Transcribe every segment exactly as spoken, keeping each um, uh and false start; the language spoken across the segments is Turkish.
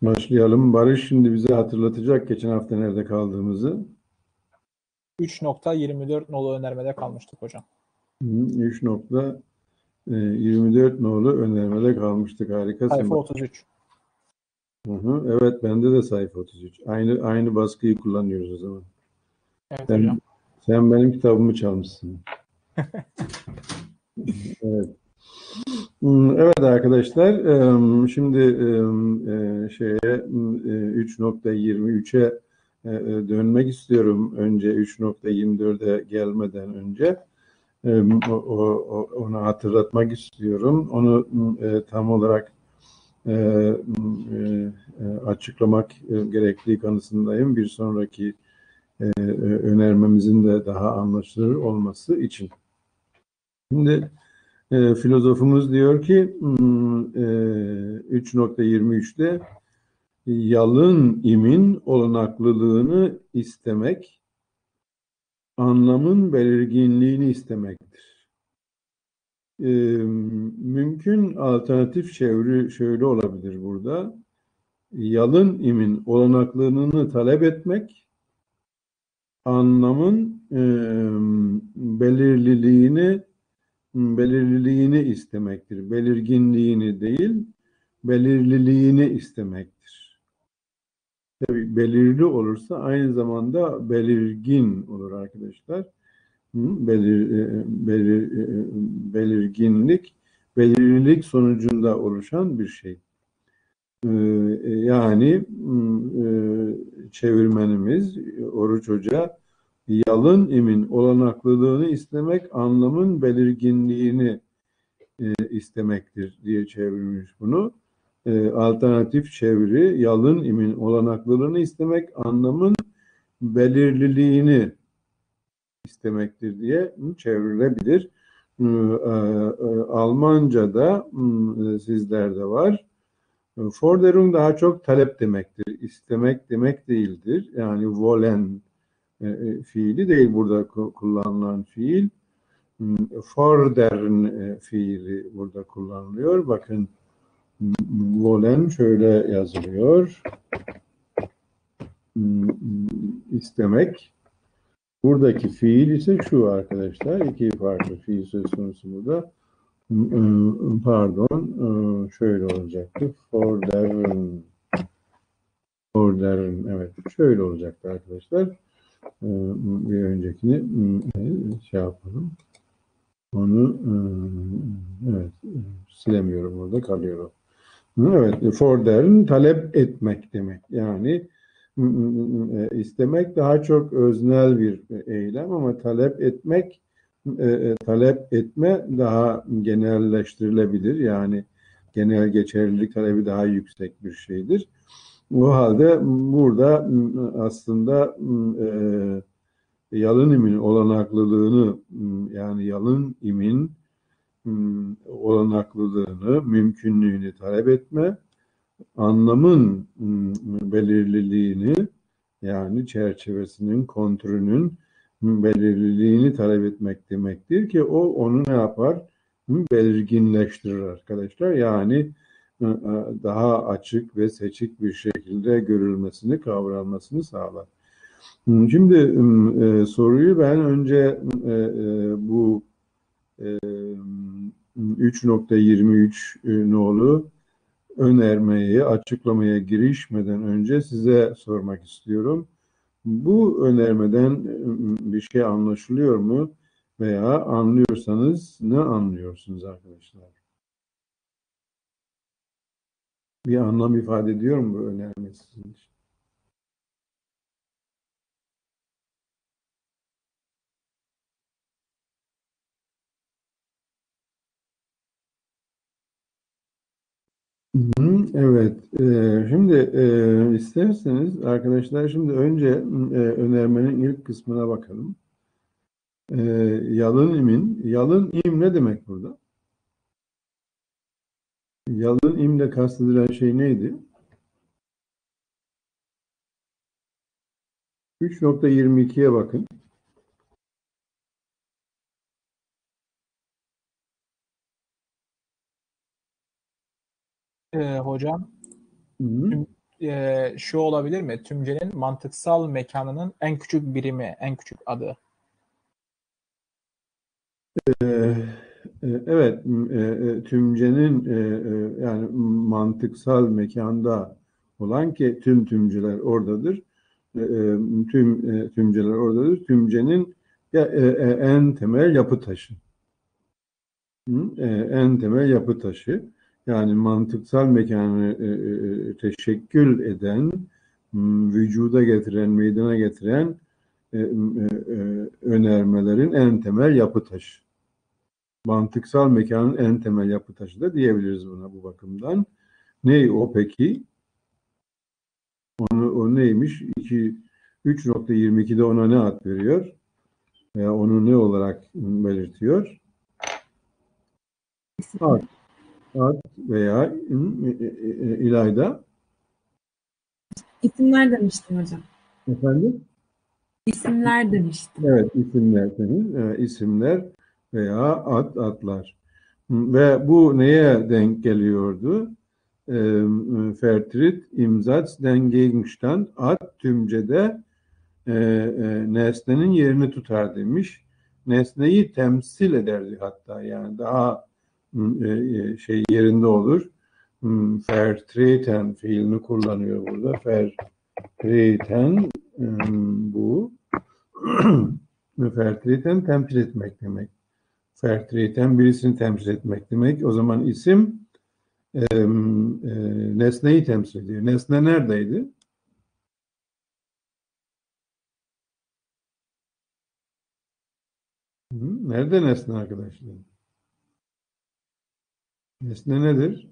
Başlayalım. Barış şimdi bize hatırlatacak geçen hafta nerede kaldığımızı. üç nokta yirmi dört nolu önermede kalmıştık hocam. üç nokta yirmi dört nolu önermede kalmıştık. Harikasın. Sayfa otuz üç. Hı hı. Evet, bende de sayfa otuz üç. Aynı aynı baskıyı kullanıyoruz o zaman. Evet Sen, hocam. sen benim kitabımı çalmışsın. Evet. Evet arkadaşlar, şimdi şeye üç nokta yirmi üçe dönmek istiyorum. Önce üç nokta yirmi dörde gelmeden önce onu hatırlatmak istiyorum. Onu tam olarak açıklamak gerektiği kanısındayım. Bir sonraki önermemizin de daha anlaşılır olması için. Şimdi E, filozofumuz diyor ki e, üç nokta yirmi üçte yalın imin olanaklılığını istemek, anlamın belirginliğini istemektir. E, mümkün alternatif çeviri şöyle olabilir burada. Yalın imin olanaklılığını talep etmek, anlamın e, belirliliğini belirliliğini istemektir. Belirginliğini değil, belirliliğini istemektir. Tabii belirli olursa aynı zamanda belirgin olur arkadaşlar. Belir, belir, belirginlik, belirlilik sonucunda oluşan bir şey. Yani çevirmenimiz Oruç Hoca yalın imin olanaklılığını istemek anlamın belirginliğini istemektir diye çevirmiş bunu. Alternatif çeviri yalın imin olanaklılığını istemek anlamın belirliliğini istemektir diye çevrilebilir. Almanca'da sizlerde var. Forderung daha çok talep demektir. İstemek demek değildir. Yani wollen fiili değil burada kullanılan fiil. Fordern fiili burada kullanılıyor. Bakın wollen şöyle yazılıyor. İstemek. Buradaki fiil ise şu arkadaşlar. İki farklı fiil söz konusu burada. Pardon. Şöyle olacaktı. Fordern. Fordern. Evet. Şöyle olacaktı arkadaşlar. Bir öncekini şey yapalım. Onu evet silemiyorum, orada kalıyor. Evet, fordern talep etmek demek. Yani istemek daha çok öznel bir eylem ama talep etmek talep etme daha genelleştirilebilir. Yani genel geçerlilik talebi daha yüksek bir şeydir. O halde burada aslında yalın imin olanaklılığını yani yalın imin olanaklılığını, mümkünlüğünü talep etme, anlamın belirliliğini yani çerçevesinin, kontürünün belirliliğini talep etmek demektir ki o onu ne yapar? Belirginleştirir arkadaşlar. Yani daha açık ve seçik bir şekilde görülmesini, kavranmasını sağlar. Şimdi e, soruyu ben önce e, e, bu e, üç nokta yirmi üç nolu önermeyi açıklamaya girişmeden önce size sormak istiyorum. Bu önermeden bir şey anlaşılıyor mu? Veya anlıyorsanız ne anlıyorsunuz arkadaşlar? Bir anlam ifade ediyor mu bu önerme sizin için? Evet, e, şimdi e, isterseniz arkadaşlar şimdi önce e, önermenin ilk kısmına bakalım. E, yalın imin, yalın im ne demek burada? Yalın imle kastedilen şey neydi? üç nokta yirmi ikiye bakın. Ee, hocam Hı -hı. e, şu olabilir mi? Tümcenin mantıksal mekanının en küçük birimi, en küçük adı. Ee, e, evet, m- e, e, tümcenin e, e, yani mantıksal mekanda olan ki tüm tümceler oradadır. E, e, tüm e, tümceler oradadır. Tümcenin ya, e, e, en temel yapı taşı. Hı? E, en temel yapı taşı. Yani mantıksal mekanı e, e, e, teşekkül eden, m, vücuda getiren, meydana getiren e, e, e, önermelerin en temel yapı taşı. Mantıksal mekanın en temel yapı taşı da diyebiliriz buna bu bakımdan. Ne o peki? Onu, o neymiş? iki, üç nokta yirmi ikide ona ne ad veriyor? Veya onu ne olarak belirtiyor? Ad, ad veya e, e, e, İlayda. İsimler demiştim hocam. Efendim? İsimler demiştim. Evet, isimler senin. E, isimler veya ad, adlar. Ve bu neye denk geliyordu? E, Vertritt im Satz den Gegenstand, ad tümcede e, e, nesnenin yerini tutar demiş. Nesneyi temsil ederdi hatta, yani daha e, e, şey yerinde olur. Hmm, Vertreten fiilini kullanıyor burada. Vertreten hmm, bu. Vertreten temsil etmek demek. Vertreten birisini temsil etmek demek. O zaman isim e, e, nesneyi temsil ediyor. Nesne neredeydi? Hı, nerede nesne arkadaşlar? Nesne nedir?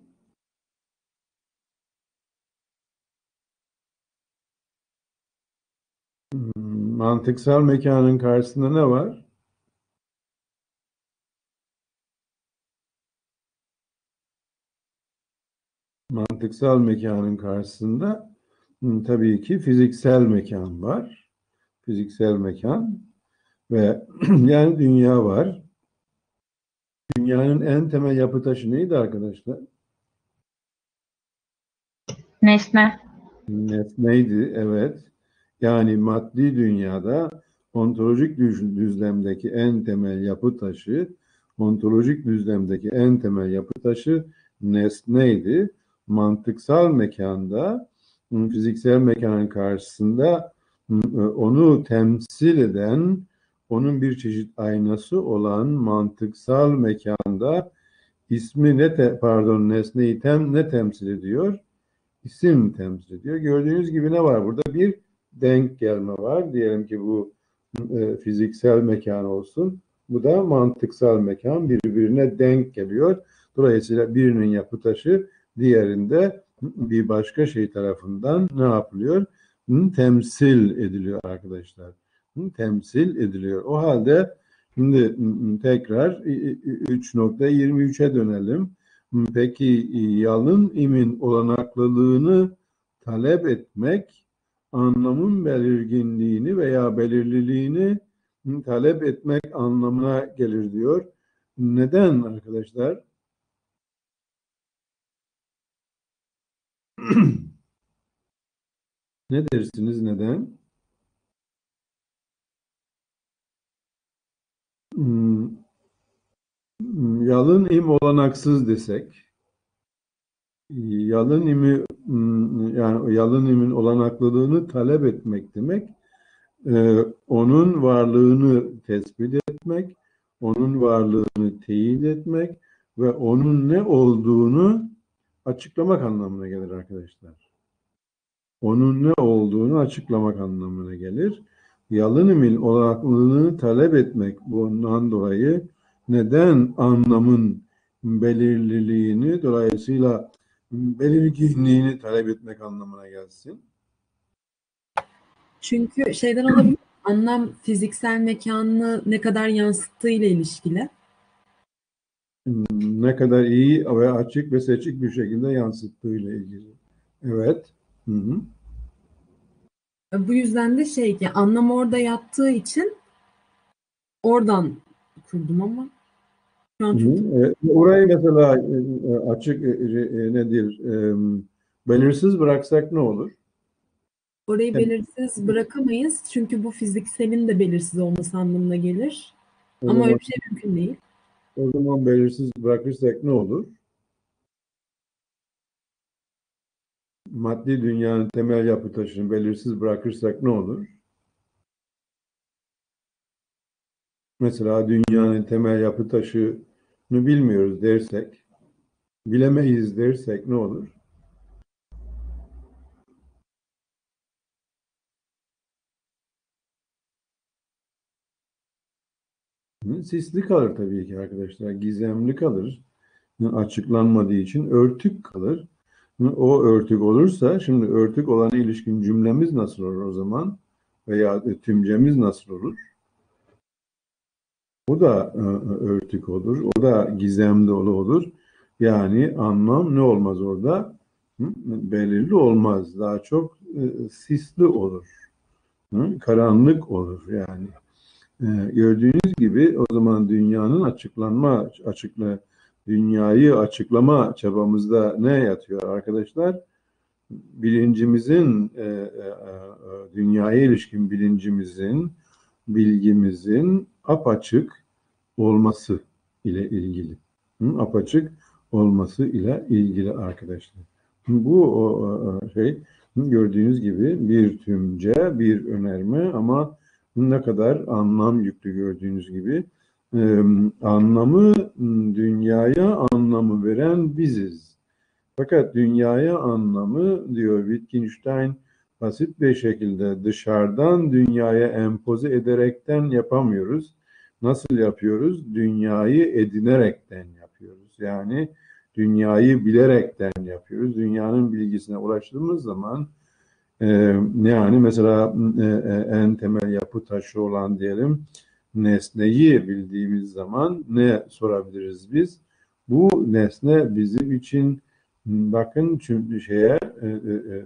Hmm, mantıksal mekanın karşısında ne var? Mantıksal mekanın karşısında hmm, tabii ki fiziksel mekan var. Fiziksel mekan ve yani dünya var. Dünyanın en temel yapı taşı neydi arkadaşlar? Nesne. Nesneydi, evet. Yani maddi dünyada ontolojik düz- düzlemdeki en temel yapı taşı, ontolojik düzlemdeki en temel yapı taşı nesneydi. Mantıksal mekanda, m, fiziksel mekanın karşısında m, onu temsil eden, onun bir çeşit aynası olan mantıksal mekanda ismi ne te, pardon nesneyi tem, ne temsil ediyor? İsim temsil ediyor. Gördüğünüz gibi ne var burada? Bir denk gelme var. Diyelim ki bu e, fiziksel mekan olsun. Bu da mantıksal mekan. Birbirine denk geliyor. Dolayısıyla birinin yapı taşı diğerinde bir başka şey tarafından ne yapılıyor? Hı, temsil ediliyor arkadaşlar. Hı, temsil ediliyor. O halde şimdi hı, tekrar üç nokta yirmi üçe dönelim. Peki yalın imin olanaklılığını talep etmek, anlamın belirginliğini veya belirliliğini talep etmek anlamına gelir diyor. Neden arkadaşlar? Ne dersiniz neden? Hmm, Yalın im olanaksız desek, yalın imi hmm, yani yalın imin olanaklılığını talep etmek demek, e, onun varlığını tespit etmek, onun varlığını teyit etmek ve onun ne olduğunu açıklamak anlamına gelir arkadaşlar. Onun ne olduğunu açıklamak anlamına gelir. Yalın imin olaklılığını talep etmek bundan dolayı neden anlamın belirliliğini, dolayısıyla belirginliğini talep etmek anlamına gelsin? Çünkü şeyden olabilir. Anlam fiziksel mekanını ne kadar yansıttığı ile ilişkili. Ne kadar iyi ve açık ve seçik bir şekilde yansıttığıyla ilgili. Evet. Hı hı. Bu yüzden de şey ki anlam orada yattığı için oradan kurdum ama şu an Hı çok hı. E, orayı mesela e, açık e, e, nedir? E, Belirsiz bıraksak ne olur? Orayı Hem- belirsiz bırakamayız. Çünkü bu fizikselin de belirsiz olması anlamına gelir. O Ama öyle zaman, bir şey mümkün değil. o zaman belirsiz bırakırsak ne olur? Maddi dünyanın temel yapı taşını belirsiz bırakırsak ne olur? Mesela dünyanın temel yapı taşını bilmiyoruz dersek, bilemeyiz dersek ne olur? Hı, sisli kalır tabii ki arkadaşlar, gizemli kalır. Hı, açıklanmadığı için örtük kalır. Hı, o örtük olursa, şimdi örtük olana ilişkin cümlemiz nasıl olur o zaman? Veya tümcemiz nasıl olur? O da e, örtük olur, o da gizem dolu olur. Yani anlam ne olmaz orada? Hı? Belirli olmaz, daha çok e, sisli olur. Hı? Karanlık olur yani. E, gördüğünüz gibi o zaman dünyanın açıklanma, açıkla, dünyayı açıklama çabamızda ne yatıyor arkadaşlar? Bilincimizin, e, e, e, dünyaya ilişkin bilincimizin, bilgimizin apaçık olması ile ilgili. Hı, apaçık olması ile ilgili arkadaşlar. Bu o, şey gördüğünüz gibi bir tümce, bir önerme ama ne kadar anlam yüklü gördüğünüz gibi. Ee, anlamı dünyaya anlamı veren biziz. Fakat dünyaya anlamı diyor Wittgenstein basit bir şekilde dışarıdan dünyaya empoze ederekten yapamıyoruz. Nasıl yapıyoruz? Dünyayı edinerekten yapıyoruz. Yani dünyayı bilerekten yapıyoruz. Dünyanın bilgisine ulaştığımız zaman e, yani mesela e, e, en temel yapı taşı olan diyelim nesneyi bildiğimiz zaman ne sorabiliriz biz? Bu nesne bizim için bakın çünkü şeye e, e, e,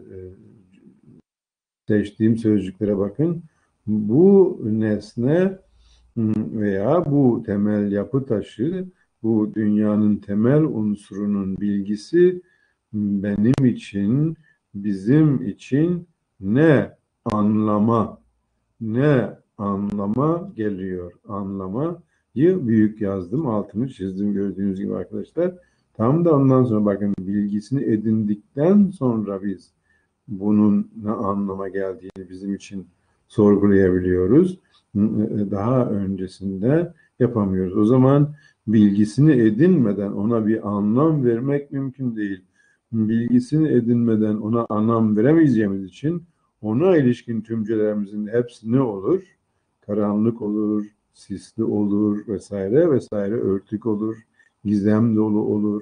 seçtiğim sözcüklere bakın. Bu nesne veya bu temel yapı taşı, bu dünyanın temel unsurunun bilgisi benim için, bizim için ne anlama, ne anlama geliyor? Anlamayı büyük yazdım, altını çizdim gördüğünüz gibi arkadaşlar. Tam da ondan sonra bakın bilgisini edindikten sonra biz bunun ne anlama geldiğini bizim için sorgulayabiliyoruz. Daha öncesinde yapamıyoruz. O zaman bilgisini edinmeden ona bir anlam vermek mümkün değil. Bilgisini edinmeden ona anlam veremeyeceğimiz için ona ilişkin tümcelerimizin hepsi ne olur? Karanlık olur, sisli olur vesaire vesaire, örtük olur, gizem dolu olur.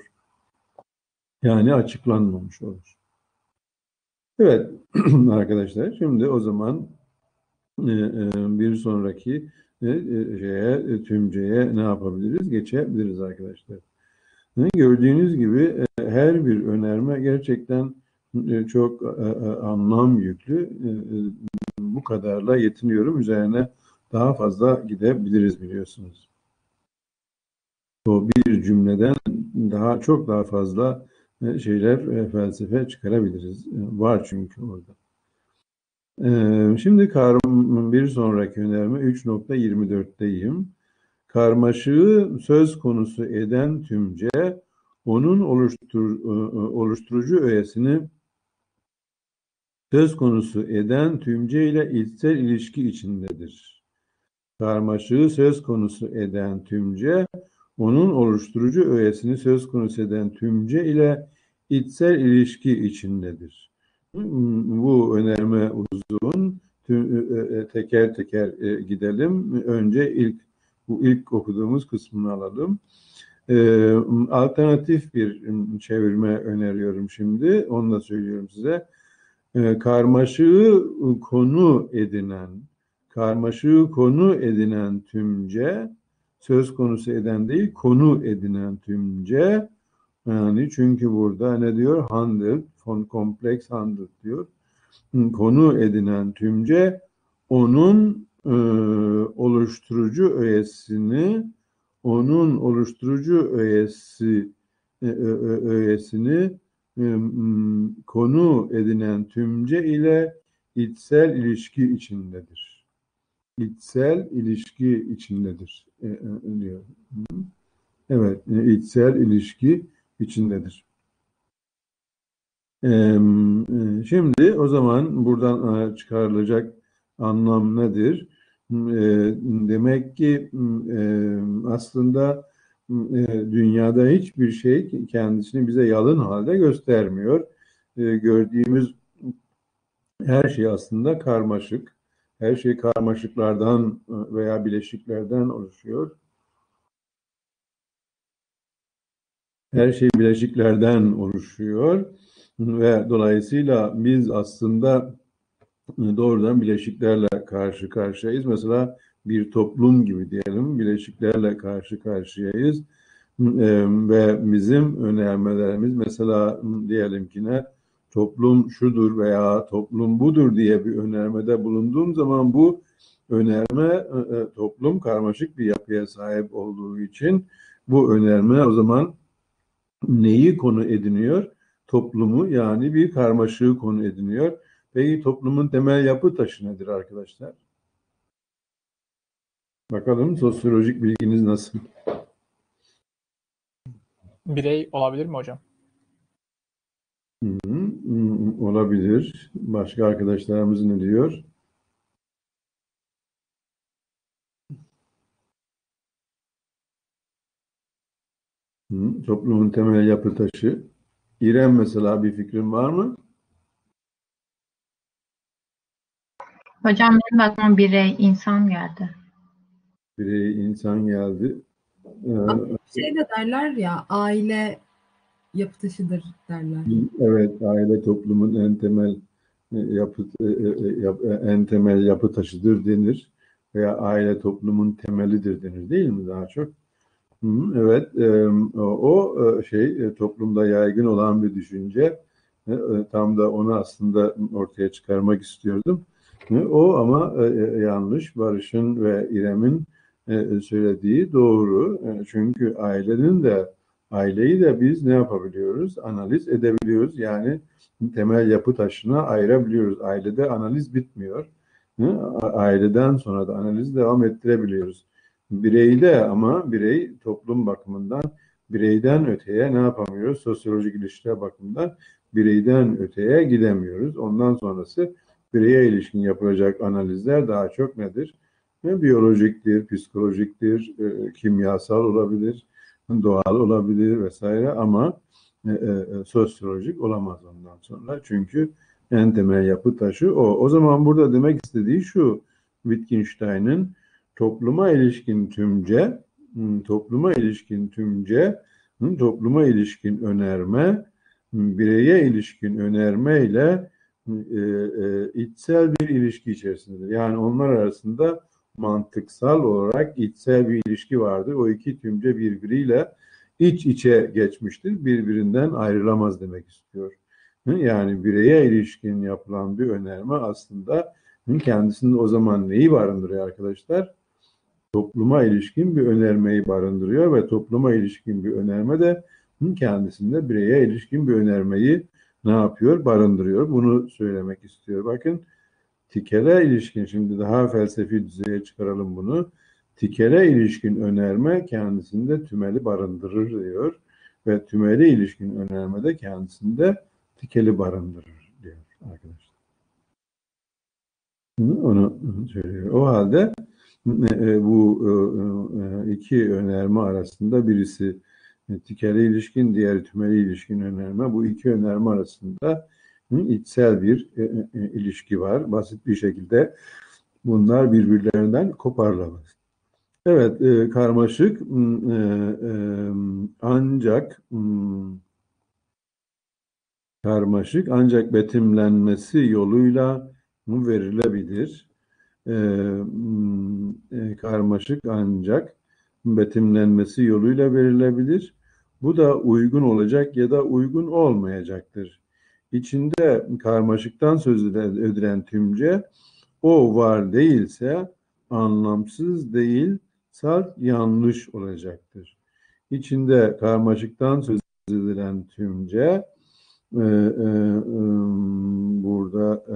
Yani açıklanmamış olur. Evet arkadaşlar, şimdi o zaman e, e, bir sonraki e, e, şeye, e, tümceye ne yapabiliriz? Geçebiliriz arkadaşlar. E, Gördüğünüz gibi e, her bir önerme gerçekten e, çok e, e, anlam yüklü. E, e, bu kadarla yetiniyorum. Üzerine daha fazla gidebiliriz biliyorsunuz. O bir cümleden daha çok daha fazla e, şeyler, e, felsefe çıkarabiliriz. E, var çünkü orada. Ee, şimdi karm bir sonraki önerme üç nokta yirmi dörtteyim. Karmaşığı söz konusu eden tümce, onun oluştur, oluşturucu öğesini söz konusu eden tümce ile içsel ilişki içindedir. Karmaşığı söz konusu eden tümce, onun oluşturucu öğesini söz konusu eden tümce ile içsel ilişki içindedir. Bu önerme uzun. Teker teker gidelim. Önce ilk bu ilk okuduğumuz kısmını alalım. Alternatif bir çevirme öneriyorum şimdi. Onu da söylüyorum size. Karmaşığı konu edinen, karmaşığı konu edinen tümce, söz konusu eden değil, konu edinen tümce. Yani çünkü burada ne diyor? Handled, von complex handled diyor. Konu edinen tümce onun e, oluşturucu öğesini onun oluşturucu öğesi e, öğesini konu edinen tümce ile içsel ilişki içindedir. İçsel ilişki içindedir diyor. Evet, içsel ilişki içindedir. Şimdi o zaman buradan çıkarılacak anlam nedir? Demek ki aslında dünyada hiçbir şey kendisini bize yalın halde göstermiyor. Gördüğümüz her şey aslında karmaşık. Her şey karmaşıklardan veya bileşiklerden oluşuyor. Her şey bileşiklerden oluşuyor ve dolayısıyla biz aslında doğrudan bileşiklerle karşı karşıyayız. Mesela bir toplum gibi diyelim, bileşiklerle karşı karşıyayız ve bizim önermelerimiz mesela diyelim ki ne, toplum şudur veya toplum budur diye bir önermede bulunduğum zaman bu önerme toplum karmaşık bir yapıya sahip olduğu için bu önerme o zaman neyi konu ediniyor? Toplumu, yani bir karmaşığı konu ediniyor. Peki toplumun temel yapı taşı nedir arkadaşlar? Bakalım sosyolojik bilginiz nasıl? Birey olabilir mi hocam? Hı hı, olabilir. Başka arkadaşlarımız ne diyor? Hı, toplumun temel yapı taşı. İrem mesela bir fikrin var mı? Hocam benim aklıma birey, insan geldi. Birey, insan geldi. Ee, şey de derler ya, aile yapı taşıdır derler. Evet, aile toplumun en temel yapı en temel yapı taşıdır denir veya aile toplumun temelidir denir, değil mi daha çok? Evet, o şey toplumda yaygın olan bir düşünce. Tam da onu aslında ortaya çıkarmak istiyordum. O ama yanlış. Barış'ın ve İrem'in söylediği doğru. Çünkü ailenin de aileyi de biz ne yapabiliyoruz? Analiz edebiliyoruz. Yani temel yapı taşına ayırabiliyoruz. Ailede analiz bitmiyor. Aileden sonra da analiz devam ettirebiliyoruz. Bireyde ama birey toplum bakımından bireyden öteye ne yapamıyoruz? Sosyolojik ilişkiler bakımından bireyden öteye gidemiyoruz. Ondan sonrası bireye ilişkin yapılacak analizler daha çok nedir? Biyolojiktir, psikolojiktir, kimyasal olabilir, doğal olabilir vesaire ama e, e, sosyolojik olamaz ondan sonra. Çünkü en temel yapı taşı o. O zaman burada demek istediği şu, Wittgenstein'ın topluma ilişkin tümce, topluma ilişkin tümce, topluma ilişkin önerme, bireye ilişkin önerme ile e, e, içsel bir ilişki içerisindedir. Yani onlar arasında mantıksal olarak içsel bir ilişki vardır. O iki tümce birbiriyle iç içe geçmiştir. Birbirinden ayrılamaz demek istiyor. Yani bireye ilişkin yapılan bir önerme aslında kendisinde o zaman neyi barındırıyor arkadaşlar? Topluma ilişkin bir önermeyi barındırıyor ve topluma ilişkin bir önerme de kendisinde bireye ilişkin bir önermeyi ne yapıyor? Barındırıyor. Bunu söylemek istiyor. Bakın, tikele ilişkin, şimdi daha felsefi düzeye çıkaralım bunu. Tikele ilişkin önerme kendisinde tümeli barındırır diyor ve tümeli ilişkin önerme de kendisinde tikeli barındırır diyor arkadaşlar. Onu söylüyor. O halde bu iki önerme arasında birisi tikeli ilişkin, diğeri tümeli ilişkin önerme. Bu iki önerme arasında içsel bir ilişki var. Basit bir şekilde bunlar birbirlerinden koparılamaz. Evet, karmaşık ancak karmaşık ancak betimlenmesi yoluyla mı verilebilir? Karmaşık ancak betimlenmesi yoluyla verilebilir. Bu da uygun olacak ya da uygun olmayacaktır. İçinde karmaşıktan söz edilen tümce o var değilse anlamsız değil, salt yanlış olacaktır. İçinde karmaşıktan söz edilen tümce e, e, e, burada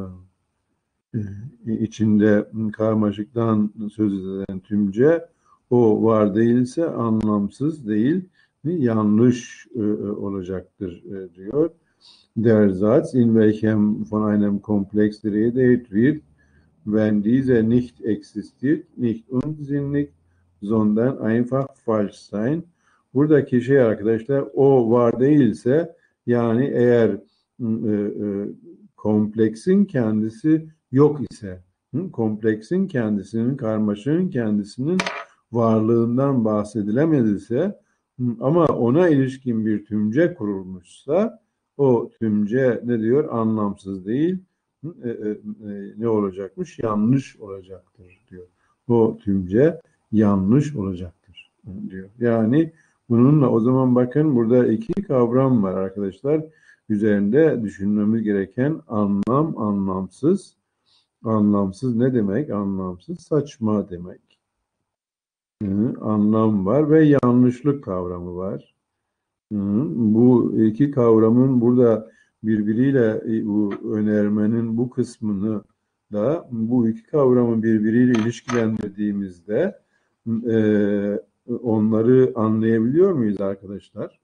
e, içinde karmaşıktan söz edilen tümce o var değilse anlamsız değil, yanlış e, olacaktır e, diyor. Der Satz, in welchem von einem Komplex die Rede wird, wenn dieser nicht existiert, nicht unsinnig, sondern einfach falsch sein. Buradaki şey arkadaşlar, o var değilse, yani eğer e, e, kompleksin kendisi yok ise, hı, kompleksin kendisinin, karmaşığın kendisinin varlığından bahsedilemediyse ama ona ilişkin bir tümce kurulmuşsa, o tümce ne diyor? Anlamsız değil. E, e, e, ne olacakmış? Yanlış olacaktır diyor. O tümce yanlış olacaktır diyor. Yani bununla o zaman bakın burada iki kavram var arkadaşlar. Üzerinde düşünmemiz gereken anlam, anlamsız. Anlamsız ne demek? Anlamsız, saçma demek. Hı, anlam var ve yanlışlık kavramı var. Hı, bu iki kavramın burada birbiriyle bu önermenin bu kısmını da bu iki kavramı birbiriyle ilişkilendirdiğimizde e, onları anlayabiliyor muyuz arkadaşlar?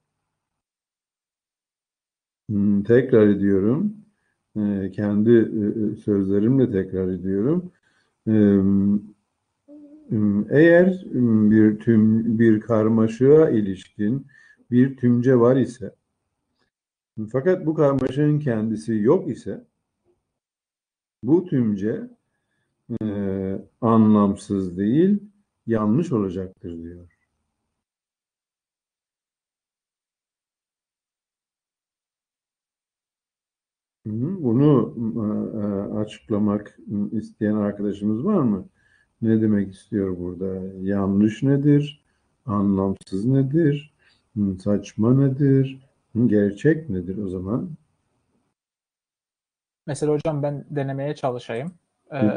Hı, tekrar ediyorum. E, kendi e, sözlerimle tekrar ediyorum. E, Eğer bir tüm bir karmaşığa ilişkin bir tümce var ise, fakat bu karmaşanın kendisi yok ise, bu tümce e, anlamsız değil, yanlış olacaktır diyor. Bunu e, açıklamak isteyen arkadaşımız var mı? Ne demek istiyor burada? Yanlış nedir? Anlamsız nedir? Saçma nedir? Gerçek nedir o zaman? Mesela hocam ben denemeye çalışayım. Ee,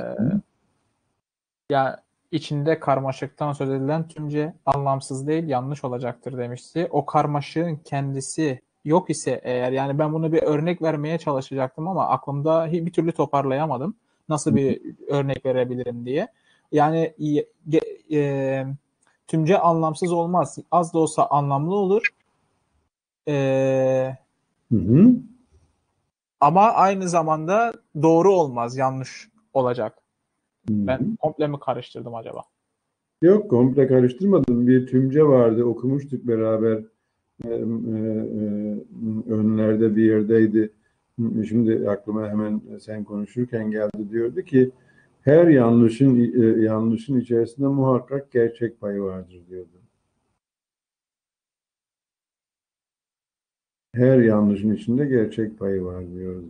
ya içinde karmaşıktan söz edilen tümce anlamsız değil, yanlış olacaktır demişti. O karmaşığın kendisi yok ise eğer, yani ben bunu bir örnek vermeye çalışacaktım ama aklımda bir türlü toparlayamadım. Nasıl bir örnek verebilirim diye. Yani e, tümce anlamsız olmaz. Az da olsa anlamlı olur. Ee, Hı hı. Ama aynı zamanda doğru olmaz, yanlış olacak. Hı hı. Ben komple mi karıştırdım acaba? Yok, komple karıştırmadım. Bir tümce vardı, okumuştuk beraber. E, e, e, önlerde bir yerdeydi. Şimdi aklıma hemen sen konuşurken geldi, diyordu ki her yanlışın e, yanlışın içerisinde muhakkak gerçek payı vardır diyordu. Her yanlışın içinde gerçek payı var diyordu.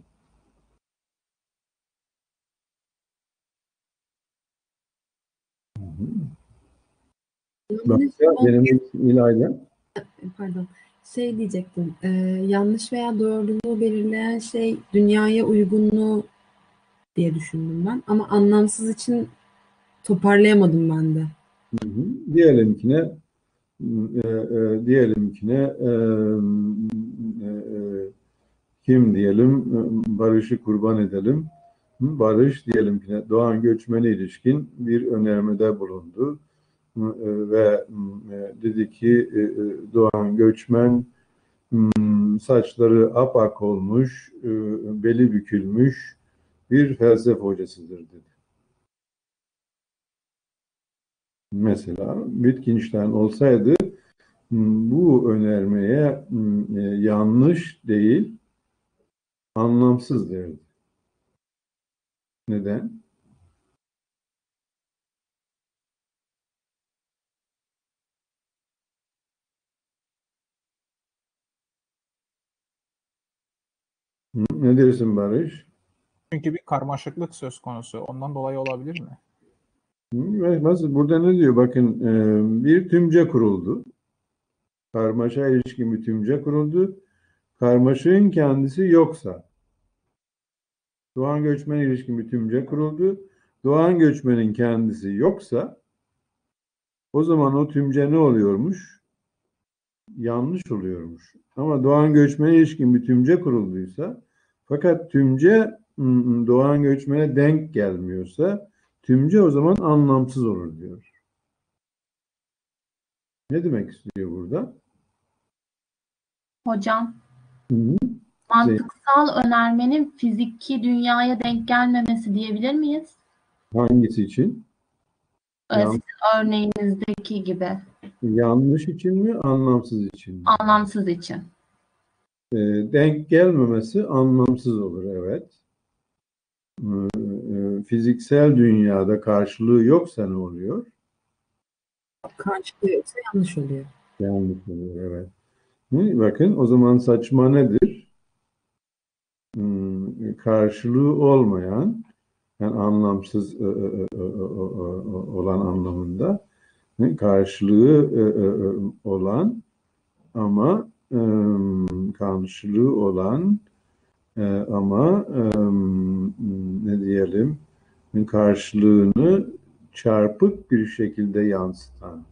Yanlış, Başka benim İlayda. pardon, şey diyecektim. e, yanlış veya doğruluğu belirleyen şey dünyaya uygunluğu diye düşündüm ben. Ama anlamsız için toparlayamadım ben de. Hı hı. Diyelim ki ne? E, e, diyelim ki ne? E, e, e, kim diyelim? E, Barış'ı kurban edelim. Barış diyelim ki ne? Doğan göçmene ilişkin bir önermede bulundu. E, ve e, dedi ki e, e, Doğan göçmen m, saçları apak olmuş, e, beli bükülmüş bir felsefe hocasıdır dedi. Mesela Wittgenstein olsaydı m, bu önermeye m, e, yanlış değil, anlamsız derdi. Neden? Hı, ne dersin Barış? Çünkü bir karmaşıklık söz konusu. Ondan dolayı olabilir mi? Hı, nasıl? Burada ne diyor? Bakın e, bir tümce kuruldu. Karmaşa ilişkin bir tümce kuruldu. Karmaşığın kendisi yoksa, Doğan göçmen ilişkin bir tümce kuruldu. Doğan göçmenin kendisi yoksa, o zaman o tümce ne oluyormuş? yanlış oluyormuş. Ama Doğan göçmene ilişkin bir tümce kurulduysa, fakat tümce ım, Doğan göçmene denk gelmiyorsa, tümce o zaman anlamsız olur diyor. Ne demek istiyor burada? Hocam, Hı hı. mantıksal önermenin fiziki dünyaya denk gelmemesi diyebilir miyiz? Hangisi için? Ee, Yan- Sizin örneğinizdeki gibi. yanlış için mi, anlamsız için mi? Anlamsız için. E, denk gelmemesi anlamsız olur, evet. E, e, fiziksel dünyada karşılığı yoksa ne oluyor? Karşılığı yoksa yanlış oluyor. Yanlış oluyor, evet. Hı, bakın o zaman saçma nedir? Hmm, karşılığı olmayan, yani anlamsız e, e, e, e, e, olan anlamında, hı, karşılığı e, e, e, olan ama e, karşılığı olan e, ama e, ne diyelim, karşılığını çarpık bir şekilde yansıtan,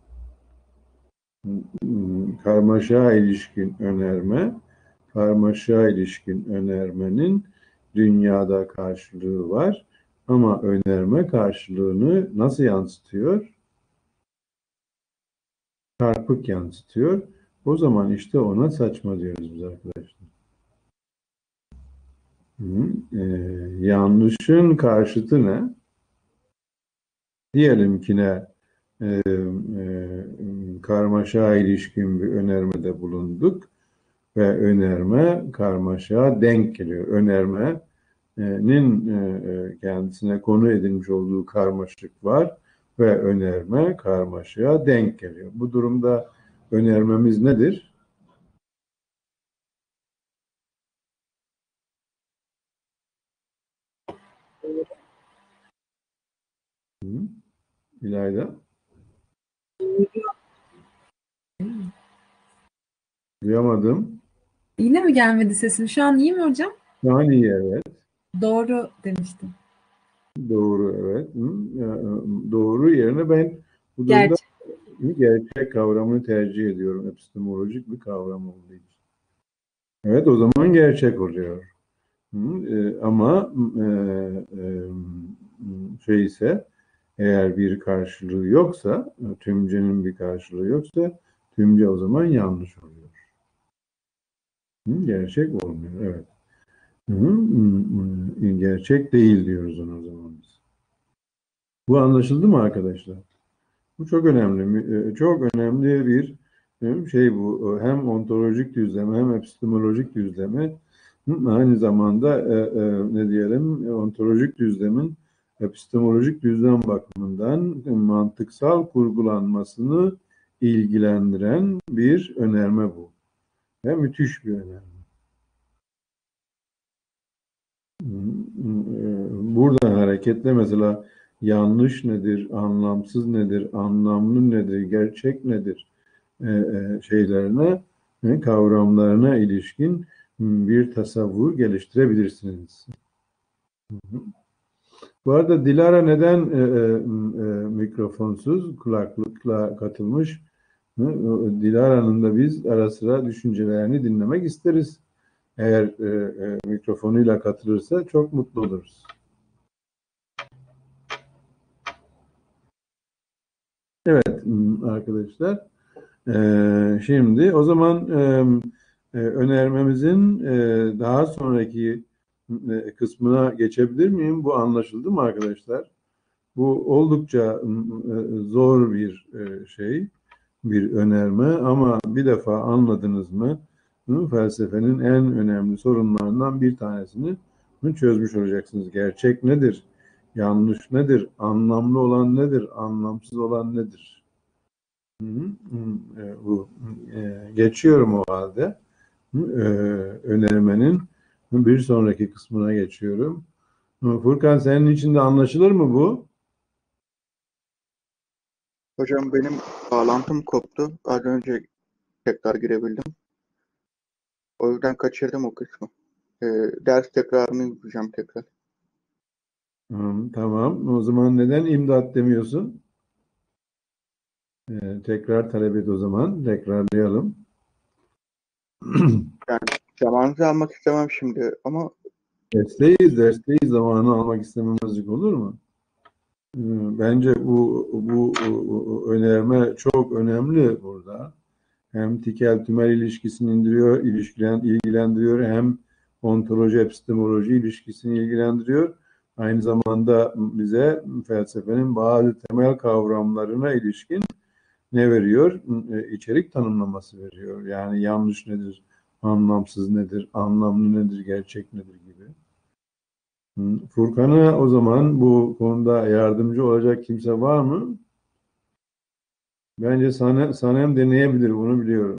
karmaşa ilişkin önerme, karmaşa ilişkin önermenin dünyada karşılığı var. Ama önerme karşılığını nasıl yansıtıyor? Çarpık yansıtıyor. O zaman işte ona saçma diyoruz biz arkadaşlar. Hı, e, yanlışın karşıtı ne? Diyelim ki ne? E, e, karmaşa ilişkin bir önermede bulunduk ve önerme karmaşa denk geliyor. Önermenin e, kendisine konu edilmiş olduğu karmaşık var ve önerme karmaşaya denk geliyor. Bu durumda önermemiz nedir? Hı? İlayda? Duyamadım. Yine mi gelmedi sesim? Şu an iyi mi hocam? Yani evet. Doğru demiştim. Doğru, evet. Hı? Ya, doğru yerine ben bu durumda Gerçek. gerçek kavramını tercih ediyorum. Epistemolojik bir kavram olduğu için. Evet, o zaman gerçek oluyor. Hı, e, ama e, e, şey ise, eğer bir karşılığı yoksa, tümcenin bir karşılığı yoksa, tümce o zaman yanlış oluyor. Hı, gerçek olmuyor, evet. Hı, hı, gerçek değil diyoruz ona o zaman biz. Bu anlaşıldı mı arkadaşlar? Bu çok önemli, çok önemli bir şey bu. Hem ontolojik düzleme hem epistemolojik düzleme, aynı zamanda e, e, ne diyelim, ontolojik düzlemin epistemolojik düzlem bakımından mantıksal kurgulanmasını ilgilendiren bir önerme bu. Ve müthiş bir önerme. Buradan hareketle mesela yanlış nedir, anlamsız nedir, anlamlı nedir, gerçek nedir e, e, şeylerine, e, kavramlarına ilişkin bir tasavvur geliştirebilirsiniz. Bu arada Dilara neden e, e, mikrofonsuz, kulaklıkla katılmış? Dilara'nın da biz ara sıra düşüncelerini dinlemek isteriz. Eğer e, e, mikrofonuyla katılırsa çok mutlu oluruz. Evet arkadaşlar. Ee, şimdi o zaman e, e, önermemizin e, daha sonraki e, kısmına geçebilir miyim? Bu anlaşıldı mı arkadaşlar? Bu oldukça e, zor bir e, şey, bir önerme ama bir defa anladınız mı? Hı, felsefenin en önemli sorunlarından bir tanesini çözmüş olacaksınız. Gerçek nedir? Yanlış nedir? Anlamlı olan nedir? Anlamsız olan nedir? Hı hı, e, bu e, geçiyorum o halde. E, önermenin bir sonraki kısmına geçiyorum. Furkan, senin için de anlaşılır mı bu? Hocam benim bağlantım koptu. Az önce tekrar girebildim. O yüzden kaçırdım o kısmı. Ee, ders tekrarını yapacağım tekrar. Hı, tamam. O zaman neden imdat demiyorsun? E, tekrar talep et o zaman. Tekrarlayalım. Yani zamanınızı almak istemem şimdi ama Dersteyiz, dersteyiz. Zamanı almak istememezlik olur mu? Ee, Bence bu, bu bu önerme çok önemli burada. Hem tikel tümel ilişkisini indiriyor, ilişkilen, ilgilendiriyor, hem ontoloji, epistemoloji ilişkisini ilgilendiriyor. Aynı zamanda bize felsefenin bazı temel kavramlarına ilişkin ne veriyor? İçerik tanımlaması veriyor. Yani yanlış nedir, anlamsız nedir, anlamlı nedir, gerçek nedir gibi. Furkan'a o zaman bu konuda yardımcı olacak kimse var mı? Bence Sanem, Sanem deneyebilir, bunu biliyorum.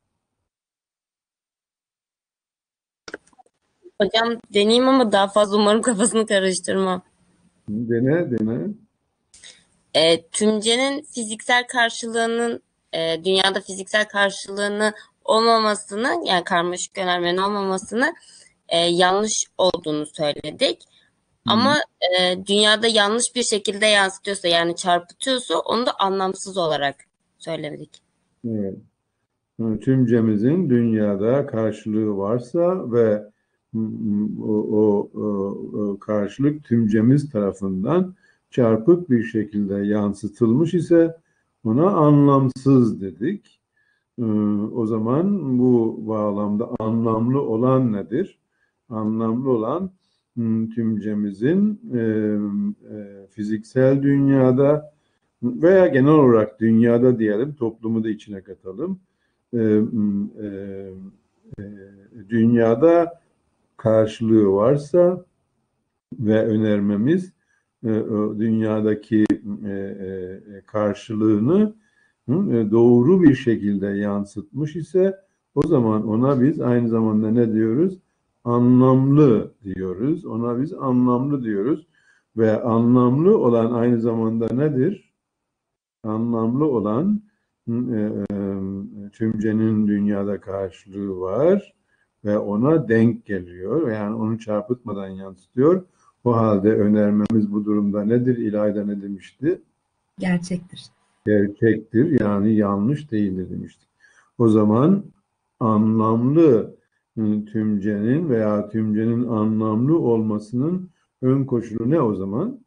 Hocam deneyeyim ama daha fazla umarım kafasını karıştırmam. Dene, dene. E, tümcenin fiziksel karşılığının e, dünyada fiziksel karşılığını olmamasını, yani karmaşık önermenin olmamasını e, yanlış olduğunu söyledik. Hı. Ama e, dünyada yanlış bir şekilde yansıtıyorsa, yani çarpıtıyorsa, onu da anlamsız olarak söyledik. Evet. Tümcemizin dünyada karşılığı varsa ve o, o, o karşılık tümcemiz tarafından çarpık bir şekilde yansıtılmış ise ona anlamsız dedik. O zaman bu bağlamda anlamlı olan nedir? Anlamlı olan tümcemizin e, e, fiziksel dünyada veya genel olarak dünyada diyelim, toplumu da içine katalım. E, e, e, dünyada karşılığı varsa ve önermemiz e, dünyadaki e, e, karşılığını e, doğru bir şekilde yansıtmış ise o zaman ona biz aynı zamanda ne diyoruz? Anlamlı diyoruz. Ona biz anlamlı diyoruz. Ve anlamlı olan aynı zamanda nedir? Anlamlı olan e, e, tümcenin dünyada karşılığı var ve ona denk geliyor. Yani onu çarpıtmadan yansıtıyor. O halde önermemiz bu durumda nedir? İlayda ne demişti? Gerçektir. Gerçektir, yani yanlış değildir demiştik. O zaman anlamlı tümcenin veya tümcenin anlamlı olmasının ön koşulu ne o zaman?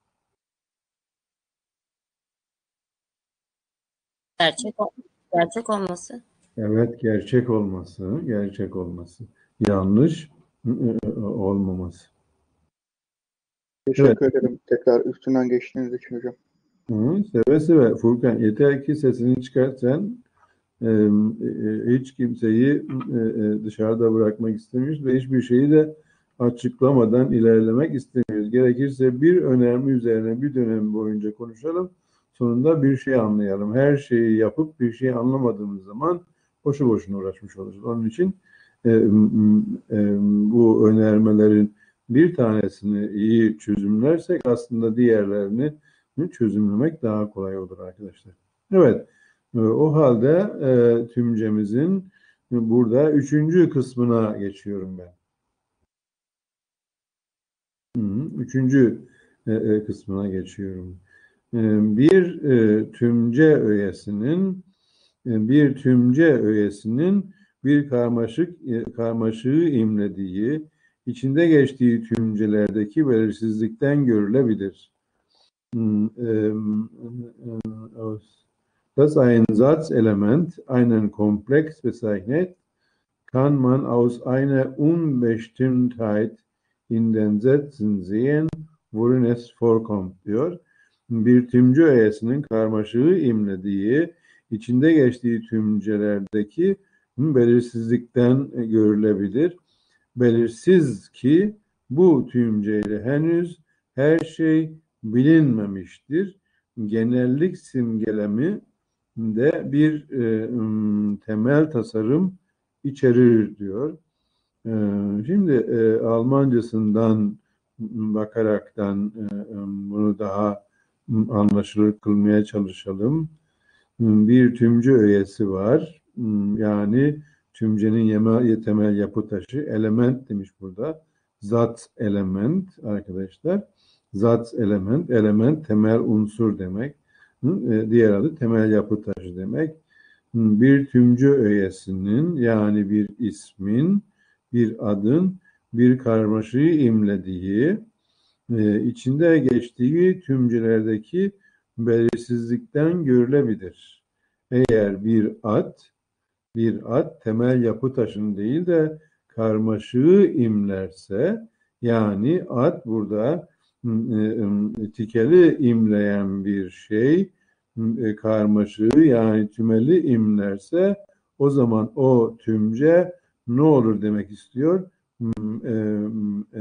Gerçek, gerçek olması. Evet, gerçek olması, gerçek olması. Yanlış olmaması. teşekkür evet. ederim tekrar üstünden geçtiğiniz için hocam. Hı, seve seve Furkan, yeter ki sesini çıkart sen. Ee, hiç kimseyi e, dışarıda bırakmak istemiyoruz ve hiçbir şeyi de açıklamadan ilerlemek istemiyoruz. Gerekirse bir önemli üzerine bir dönem boyunca konuşalım. Sonunda bir şey anlayalım. Her şeyi yapıp bir şey anlamadığımız zaman boşu boşuna uğraşmış oluruz. Onun için e, e, bu önermelerin bir tanesini iyi çözümlersek aslında diğerlerini çözümlemek daha kolay olur arkadaşlar. Evet. O halde e, tümcemizin burada üçüncü kısmına geçiyorum ben. Hı, üçüncü e, kısmına geçiyorum. E, bir e, tümce öğesinin e, bir tümce öğesinin bir karmaşık e, karmaşığı imlediği, içinde geçtiği tümcelerdeki belirsizlikten görülebilir. Hı, e, e, Das ein Satzelement einen Komplex bezeichnet, kann man aus einer Unbestimmtheit in den Sätzen sehen, worin es vorkommt diyor. Bir tümce öğesinin karmaşığı imlediği, içinde geçtiği tümcelerdeki belirsizlikten görülebilir. Belirsiz ki bu tümceyle henüz her şey bilinmemiştir. Genellik simgelemi de bir e, temel tasarım içerir diyor. E, şimdi e, Almancasından bakaraktan e, bunu daha anlaşılır kılmaya çalışalım. Bir tümce öğesi var. Yani tümcenin temel yapı taşı element demiş burada. Zat element arkadaşlar. Zat element, element temel unsur demek. Diğer adı temel yapı taşı demek. bir tümcü öğesinin yani bir ismin, bir adın bir karmaşığı imlediği, e, içinde geçtiği tümcelerdeki belirsizlikten görülebilir. Eğer bir ad, bir ad temel yapı taşını değil de karmaşığı imlerse, yani ad burada e, tikeli imleyen bir şey, e, karmaşığı yani tümeli imlerse, o zaman o tümce ne olur demek istiyor? E, e,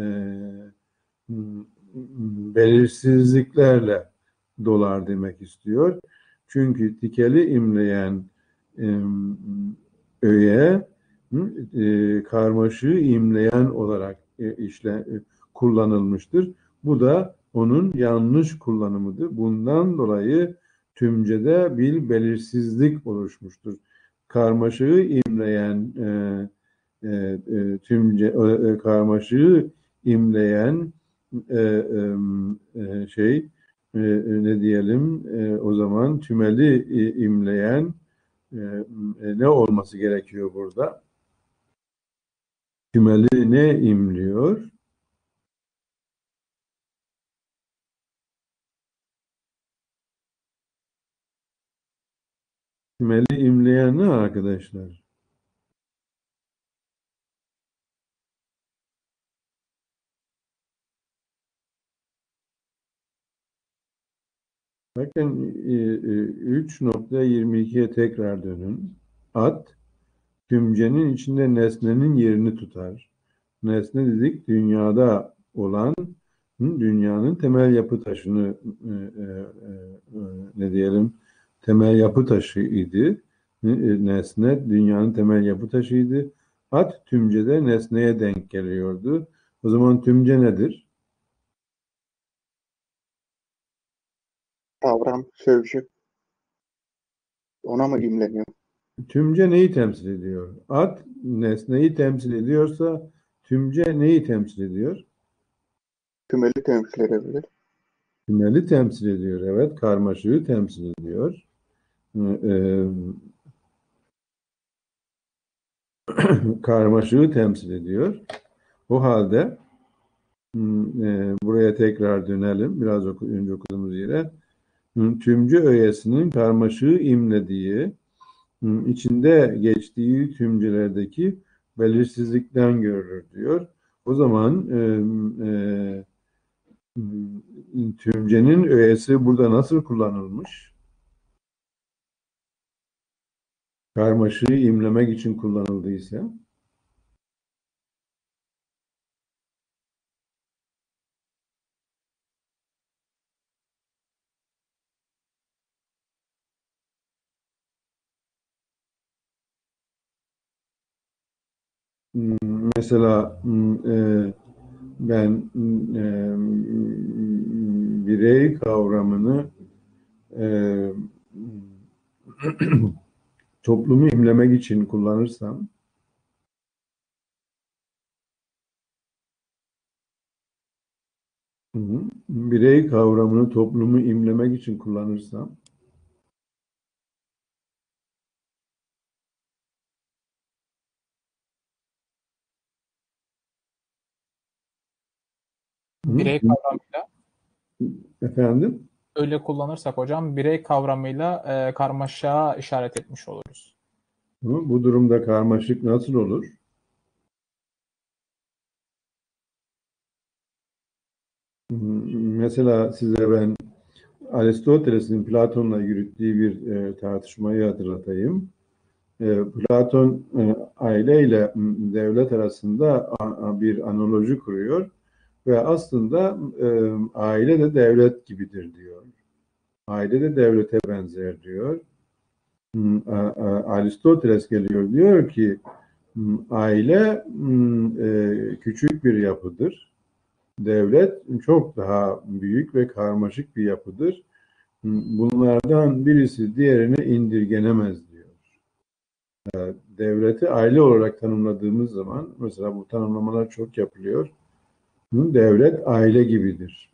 belirsizliklerle dolar demek istiyor. Çünkü tikeli imleyen e, öğe e, karmaşığı imleyen olarak e, işle e, kullanılmıştır. Bu da onun yanlış kullanımıdır. Bundan dolayı tümcede bir belirsizlik oluşmuştur. Karmaşığı imleyen e, e, e, tümce e, karmaşığı imleyen e, e, şey e, ne diyelim e, o zaman tümeli e, imleyen e, e, ne olması gerekiyor burada? Tümeli ne imliyor? Tümeli imleyen ne arkadaşlar? Bakın üç nokta yirmi ikiye tekrar dönün. Ad, tümcenin içinde nesnenin yerini tutar. Nesne dedik dünyada olan, dünyanın temel yapı taşını e, e, e, ne diyelim temel yapı taşıydı. Nesne dünyanın temel yapı taşıydı. Ad tümcede nesneye denk geliyordu. O zaman tümce nedir? Kavram, sözcük. Ona mı imleniyor? Tümce neyi temsil ediyor? Ad nesneyi temsil ediyorsa tümce neyi temsil ediyor? Tümeli temsil edebilir. Tümeli temsil ediyor. Evet, karmaşığı temsil ediyor. Ee, karmaşığı temsil ediyor. O halde e, buraya tekrar dönelim. Biraz oku, önce okuduğumuz yere. Tümcü öğesinin karmaşığı imlediği, içinde geçtiği tümcelerdeki belirsizlikten görülür diyor. O zaman e, e, tümcenin öğesi burada nasıl kullanılmış? Karmaşığı imlemek için kullanıldıysa. Mesela e, ben e, birey kavramını e, toplumu imlemek için kullanırsam, birey kavramını toplumu imlemek için kullanırsam, Birey kavramıyla efendim, öyle kullanırsak hocam birey kavramıyla e, karmaşaya işaret etmiş oluruz. bu durumda karmaşık nasıl olur? Mesela size ben Aristoteles'in Platon'la yürüttüğü bir e, tartışmayı hatırlatayım. E, Platon e, aile ile devlet arasında a, bir analoji kuruyor ve aslında e, aile de devlet gibidir diyor. Aile de devlete benzer diyor. A, a, Aristoteles geliyor diyor ki aile e, küçük bir yapıdır. Devlet çok daha büyük ve karmaşık bir yapıdır. Bunlardan birisi diğerine indirgenemez diyor. Devleti aile olarak tanımladığımız zaman, mesela bu tanımlamalar çok yapılıyor. Devlet aile gibidir.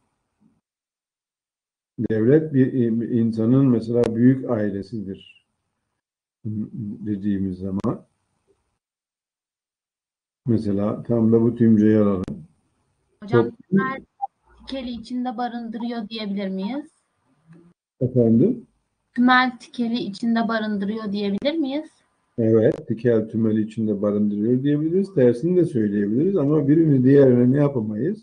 Devlet bir insanın mesela büyük ailesidir. dediğimiz zaman mesela tam da bu tümceyi alalım. Hocam Top, tümel tikeli içinde barındırıyor diyebilir miyiz? efendim? Tümel tikeli içinde barındırıyor diyebilir miyiz? Evet, tikel tümeli içinde barındırıyor diyebiliriz. Tersini de söyleyebiliriz ama birini diğerine ne yapamayız?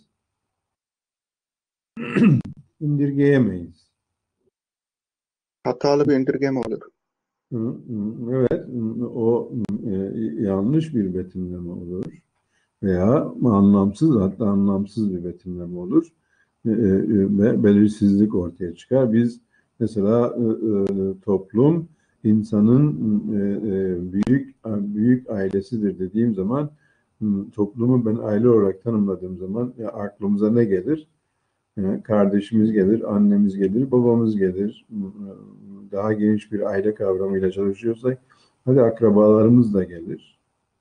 İndirgeyemeyiz. Hatalı bir indirgeme olur. Hı, hı, Evet, o e, yanlış bir betimleme olur veya anlamsız, hatta anlamsız bir betimleme olur E, e, ve belirsizlik ortaya çıkar. Biz mesela e, e, toplum insanın e, e, büyük büyük ailesidir dediğim zaman hı, toplumu ben aile olarak tanımladığım zaman ya aklımıza ne gelir? E, Kardeşimiz gelir, annemiz gelir, babamız gelir. Daha geniş bir aile kavramıyla çalışıyorsak, hadi akrabalarımız da gelir.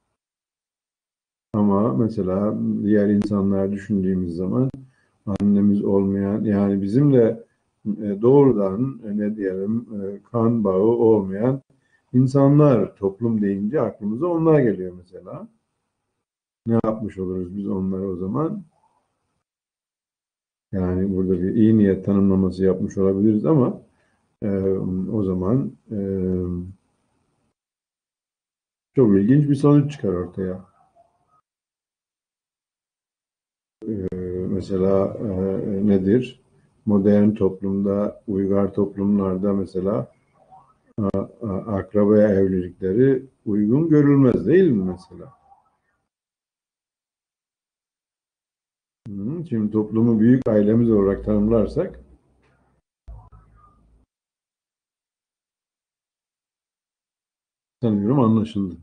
Ama mesela diğer insanlar düşündüğümüz zaman annemiz olmayan, yani bizimle e, doğrudan e, ne diyelim e, kan bağı olmayan insanlar, toplum deyince aklımıza onlar geliyor mesela. Ne yapmış oluruz biz onlara o zaman? Yani burada bir iyi niyet tanımlaması yapmış olabiliriz ama e, o zaman e, çok ilginç bir sonuç çıkar ortaya. E, mesela e, nedir? Modern toplumda, uygar toplumlarda mesela a- a- akraba evlilikleri uygun görülmez değil mi mesela? Hı, Şimdi toplumu büyük ailemiz olarak tanımlarsak sanıyorum anlaşıldı.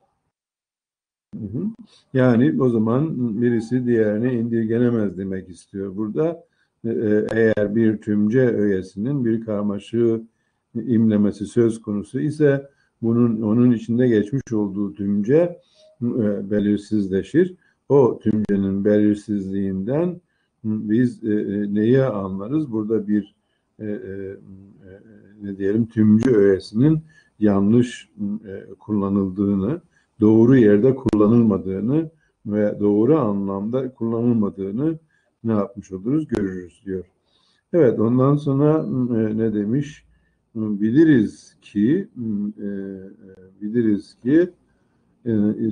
Hı hı. Yani o zaman birisi diğerine indirgenemez demek istiyor. Burada e, e, eğer bir tümce öğesinin bir karmaşığı imlemesi söz konusu ise bunun onun içinde geçmiş olduğu tümce e, belirsizleşir. O tümcenin belirsizliğinden biz e, e, neyi anlarız? Burada bir e, e, e, ne diyelim tümcü öğesinin yanlış e, kullanıldığını, doğru yerde kullanılmadığını ve doğru anlamda kullanılmadığını ne yapmış oluruz görürüz diyor. Evet, ondan sonra e, ne demiş? Biliriz ki e, biliriz ki e,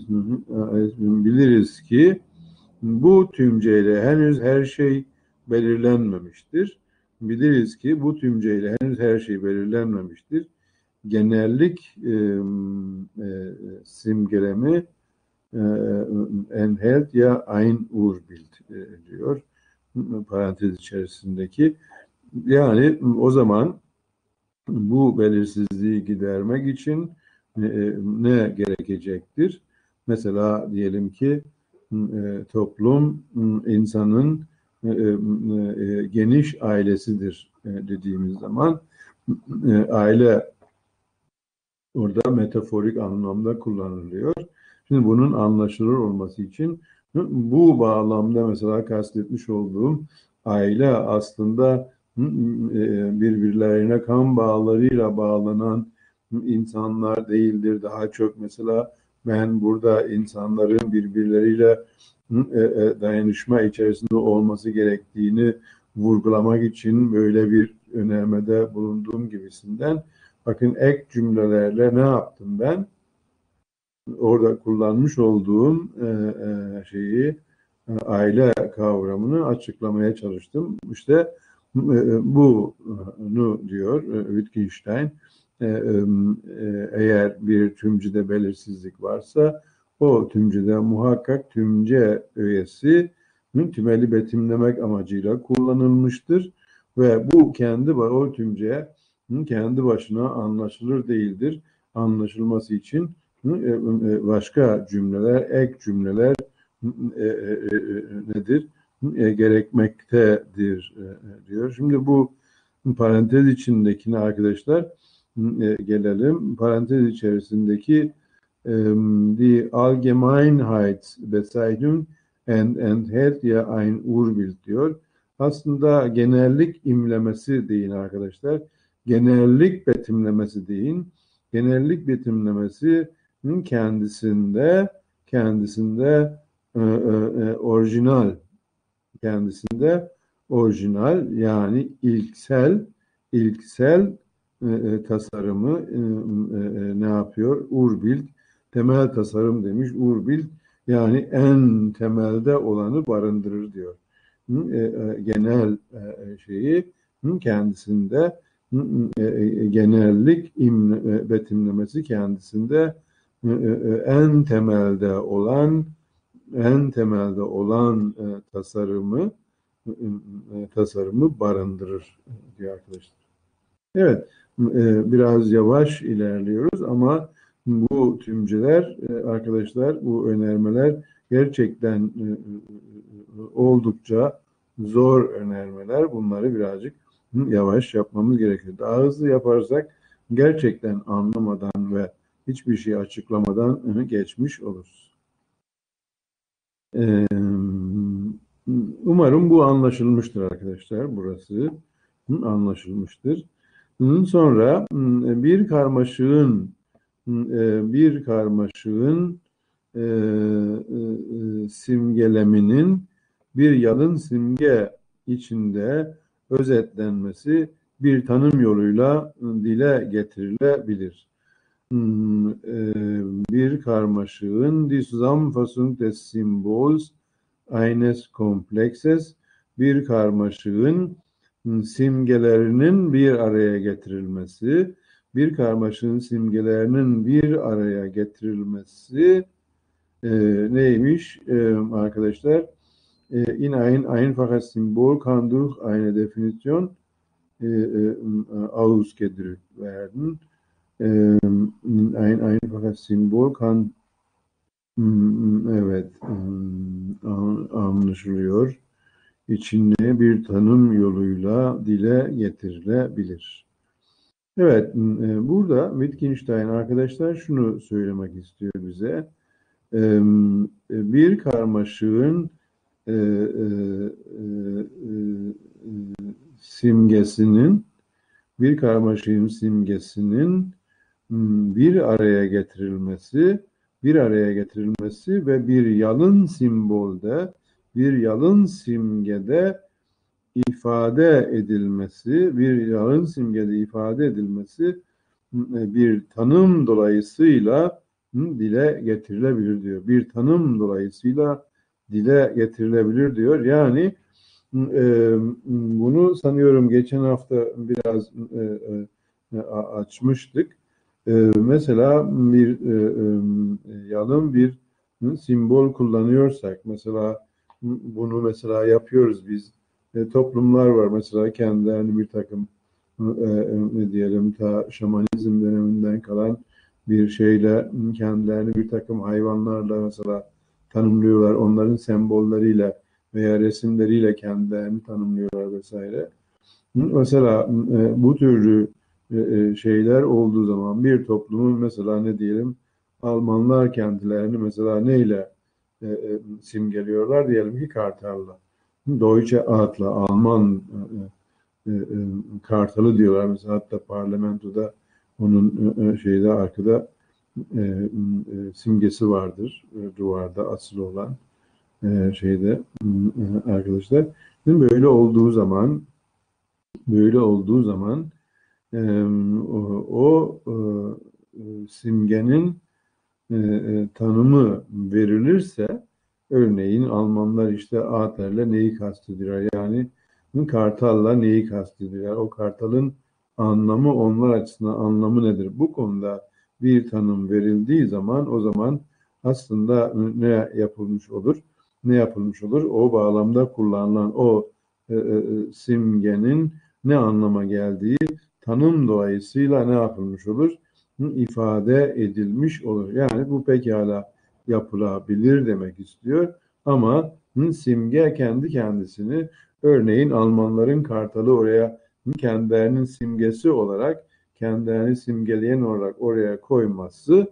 biliriz ki bu tümceyle henüz her şey belirlenmemiştir. Biliriz ki bu tümceyle henüz her şey belirlenmemiştir. Genellik e, e, simgelemi e, enhält ya ein Urbild e, diyor parantez içerisindeki. Yani o zaman bu belirsizliği gidermek için e, ne gerekecektir? Mesela diyelim ki e, toplum insanın e, e, geniş ailesidir e, dediğimiz zaman e, aile orada metaforik anlamda kullanılıyor. Şimdi bunun anlaşılır olması için bu bağlamda mesela kastetmiş olduğum aile aslında birbirlerine kan bağlarıyla bağlanan insanlar değildir. Daha çok mesela ben burada insanların birbirleriyle dayanışma içerisinde olması gerektiğini vurgulamak için böyle bir önermede bulunduğum gibisinden. Bakın ek cümlelerle ne yaptım ben? Orada kullanmış olduğum e, e, şeyi e, aile kavramını açıklamaya çalıştım. İşte e, bunu diyor e, Wittgenstein. E, e, eğer bir tümcede belirsizlik varsa o tümcede muhakkak tümce öğesi tümeli betimlemek amacıyla kullanılmıştır ve bu kendi o tümceye kendi başına anlaşılır değildir. Anlaşılması için başka cümleler, ek cümleler nedir? Gerekmektedir diyor. Şimdi bu parantez içindekine arkadaşlar gelelim. Parantez içerisindeki die Allgemeinheitsbezeichnung enthält ja ein Urbild diyor. Aslında genellik imlemesi deyin arkadaşlar. Genellik betimlemesi deyin. genellik betimlemesinin kendisinde kendisinde e, e, orijinal kendisinde orijinal yani ilksel ilksel e, e, tasarımı e, e, ne yapıyor? Urbild temel tasarım demiş. Urbild yani en temelde olanı barındırır diyor. E, e, genel e, şeyi kendisinde e, e, genellik im, e, betimlemesi kendisinde e, e, en temelde olan en temelde olan e, tasarımı e, e, tasarımı barındırır diyor arkadaşlar. Evet, e, biraz yavaş ilerliyoruz ama bu tümceler e, arkadaşlar, bu önermeler gerçekten e, e, oldukça zor önermeler. Bunları birazcık yavaş yapmamız gerekiyor. Daha hızlı yaparsak gerçekten anlamadan ve hiçbir şey açıklamadan geçmiş oluruz. Ee, umarım bu anlaşılmıştır arkadaşlar. Burası anlaşılmıştır. Sonra bir karmaşığın bir karmaşığın simgeleminin bir yalın simge içinde özetlenmesi bir tanım yoluyla dile getirilebilir. Bir karmaşığın die Zusammenfassung des Symbols eines Komplexes, bir karmaşığın simgelerinin bir araya getirilmesi, bir karmaşığın simgelerinin bir araya getirilmesi e, neymiş e, arkadaşlar? E, in ein einfaches Symbol kann durch eine Definition e, e, ausgedrückt werden. E, ein einfaches Symbol kann evet anlaşılıyor. İçinde bir tanım yoluyla dile getirilebilir. Evet, burada Wittgenstein arkadaşlar şunu söylemek istiyor bize. Bir karmaşığın simgesinin, bir karmaşığın simgesinin bir araya getirilmesi, bir araya getirilmesi ve bir yalın simbolde, bir yalın simgede ifade edilmesi, bir yalın simgede ifade edilmesi bir tanım dolayısıyla dile getirilebilir diyor. Bir tanım dolayısıyla dile getirilebilir diyor. Yani bunu sanıyorum geçen hafta biraz açmıştık. Mesela bir yalın bir simbol kullanıyorsak, mesela bunu mesela yapıyoruz biz. E, toplumlar var mesela kendilerini bir takım e, ne diyelim ta şamanizm döneminden kalan bir şeyle kendilerini bir takım hayvanlarla mesela tanımlıyorlar. Onların sembolleriyle veya resimleriyle kendilerini tanımlıyorlar vesaire. Mesela e, bu türlü e, şeyler olduğu zaman bir toplumun mesela ne diyelim Almanlar kendilerini mesela neyle e, e, simgeliyorlar diyelim ki kartalla. Deutsche Adler, Alman e, e, kartalı diyorlar. Mesela hatta parlamentoda onun e, şeyde arkada e, e, simgesi vardır. E, duvarda asılı olan e, şeyde e, arkadaşlar. Şimdi böyle olduğu zaman böyle olduğu zaman e, o, o e, simgenin e, e, tanımı verilirse örneğin Almanlar işte Adler'le neyi kastediyorlar? Yani kartalla neyi kastediyorlar? O kartalın anlamı onlar açısından anlamı nedir? Bu konuda bir tanım verildiği zaman o zaman aslında ne yapılmış olur? Ne yapılmış olur? O bağlamda kullanılan o e, e, simgenin ne anlama geldiği tanım dolayısıyla ne yapılmış olur? İfade edilmiş olur. Yani bu pekala yapılabilir demek istiyor. Ama simge kendi kendisini örneğin Almanların kartalı oraya kendilerinin simgesi olarak kendilerini simgeleyen olarak oraya koyması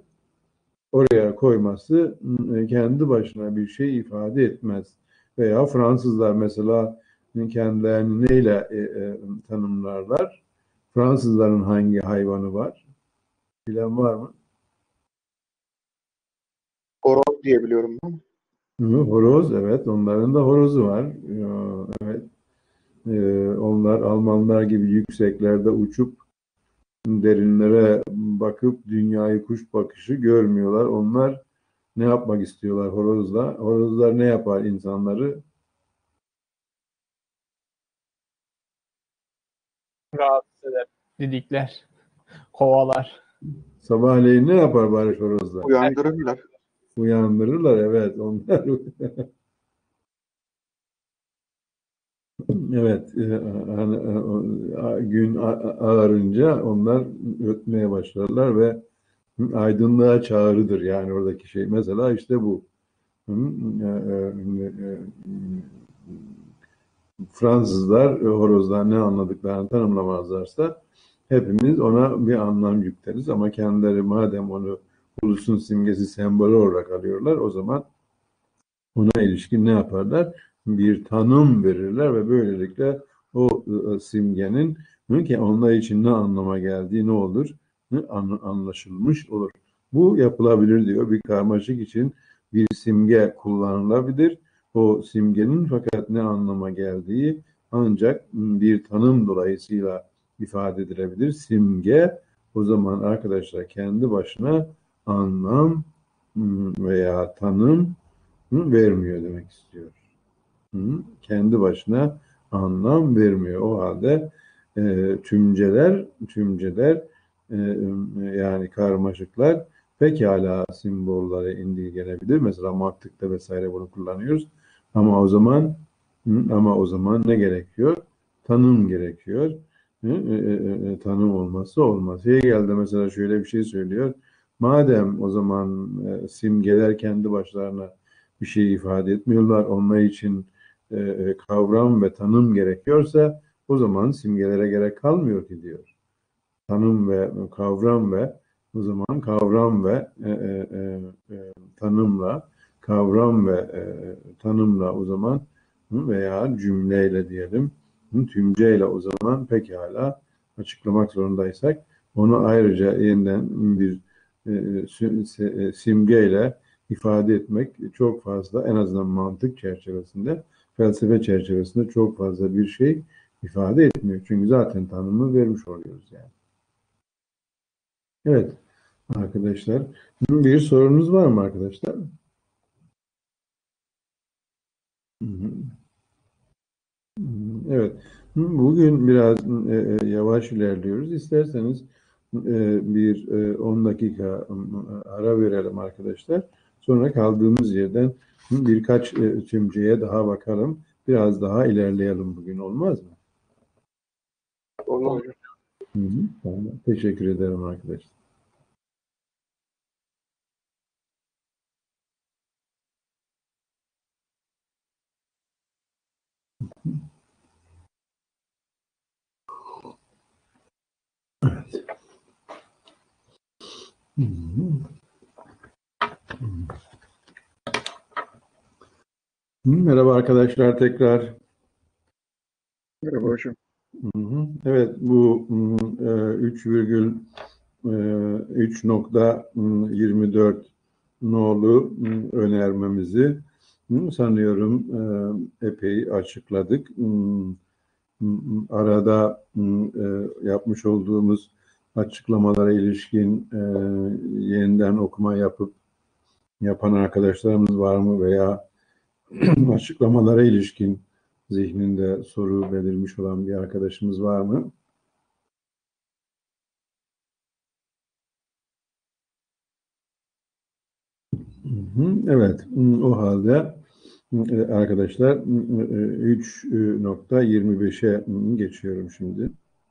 oraya koyması kendi başına bir şey ifade etmez. Veya Fransızlar mesela kendilerini neyle e, e, tanımlarlar? Fransızların hangi hayvanı var? Bilen var mı? Horoz diye biliyorum ben. Hı, horoz, evet. Onların da horozu var. Ya, evet. Ee, onlar Almanlar gibi yükseklerde uçup derinlere bakıp dünyayı kuş bakışı görmüyorlar. Onlar ne yapmak istiyorlar horozla? Horozlar ne yapar insanları? Rahatsız eder. Didikler. Kovalar. Sabahleyin ne yapar Barış horozlar? Uyandırırlar. Uyandırırlar, evet. Onlar evet, e, hani, e, gün a- ağarınca onlar ötmeye başlarlar ve aydınlığa çağrıdır yani oradaki şey. Mesela işte bu. Hı, e, e, e, Fransızlar e, horozdan ne anladıklarını tanımlamazlarsa hepimiz ona bir anlam yükleriz ama kendileri madem onu ulusun simgesi, sembolü olarak alıyorlar, o zaman ona ilişkin ne yaparlar? Bir tanım verirler ve böylelikle o e, simgenin hı, ki onlar için ne anlama geldiği ne olur? Hı, an- anlaşılmış olur. Bu yapılabilir diyor. Bir karmaşık için bir simge kullanılabilir. O simgenin fakat ne anlama geldiği ancak bir tanım dolayısıyla ifade edilebilir. Simge o zaman arkadaşlar kendi başına anlam hı, veya tanım hı, vermiyor demek istiyor. Hı, kendi başına anlam vermiyor. O halde e, tümceler, tümceler e, yani karmaşıklar pekala simbolları indirgenebilir. Mesela mantıkta vesaire bunu kullanıyoruz. Ama o zaman hı, ama o zaman ne gerekiyor? Tanım gerekiyor. Hı, e, e, e, tanım olmazsa olmaz. Hegel'de mesela şöyle bir şey söylüyor. Madem o zaman e, simgeler kendi başlarına bir şey ifade etmiyorlar. Onlar için e, kavram ve tanım gerekiyorsa o zaman simgelere gerek kalmıyor ki diyor. Tanım ve kavram ve o zaman kavram ve e, e, e, tanımla kavram ve e, tanımla o zaman veya cümleyle diyelim tümceyle o zaman pekala açıklamak zorundaysak onu ayrıca yeniden bir e, simgeyle ifade etmek çok fazla en azından mantık çerçevesinde felsefe çerçevesinde çok fazla bir şey ifade etmiyor. Çünkü zaten tanımı vermiş oluyoruz yani. Evet arkadaşlar. Bir sorunuz var mı arkadaşlar? Evet. Bugün biraz yavaş ilerliyoruz. İsterseniz bir on dakika ara verelim arkadaşlar. Sonra kaldığımız yerden birkaç tümceye daha bakalım. Biraz daha ilerleyelim bugün. Olmaz mı? Olur hocam. Hı hı. Tamam. Teşekkür ederim arkadaşlar. Evet. Hı hı. Merhaba arkadaşlar tekrar. Merhaba hocam. Hı hı. Evet bu üç nokta yirmi dört nolu önermemizi sanıyorum epey açıkladık. Arada yapmış olduğumuz açıklamalara ilişkin yeniden okuma yapıp yapan arkadaşlarımız var mı veya açıklamalara ilişkin zihninde soru belirmiş olan bir arkadaşımız var mı? Evet, o halde arkadaşlar üç nokta yirmi beşe geçiyorum şimdi.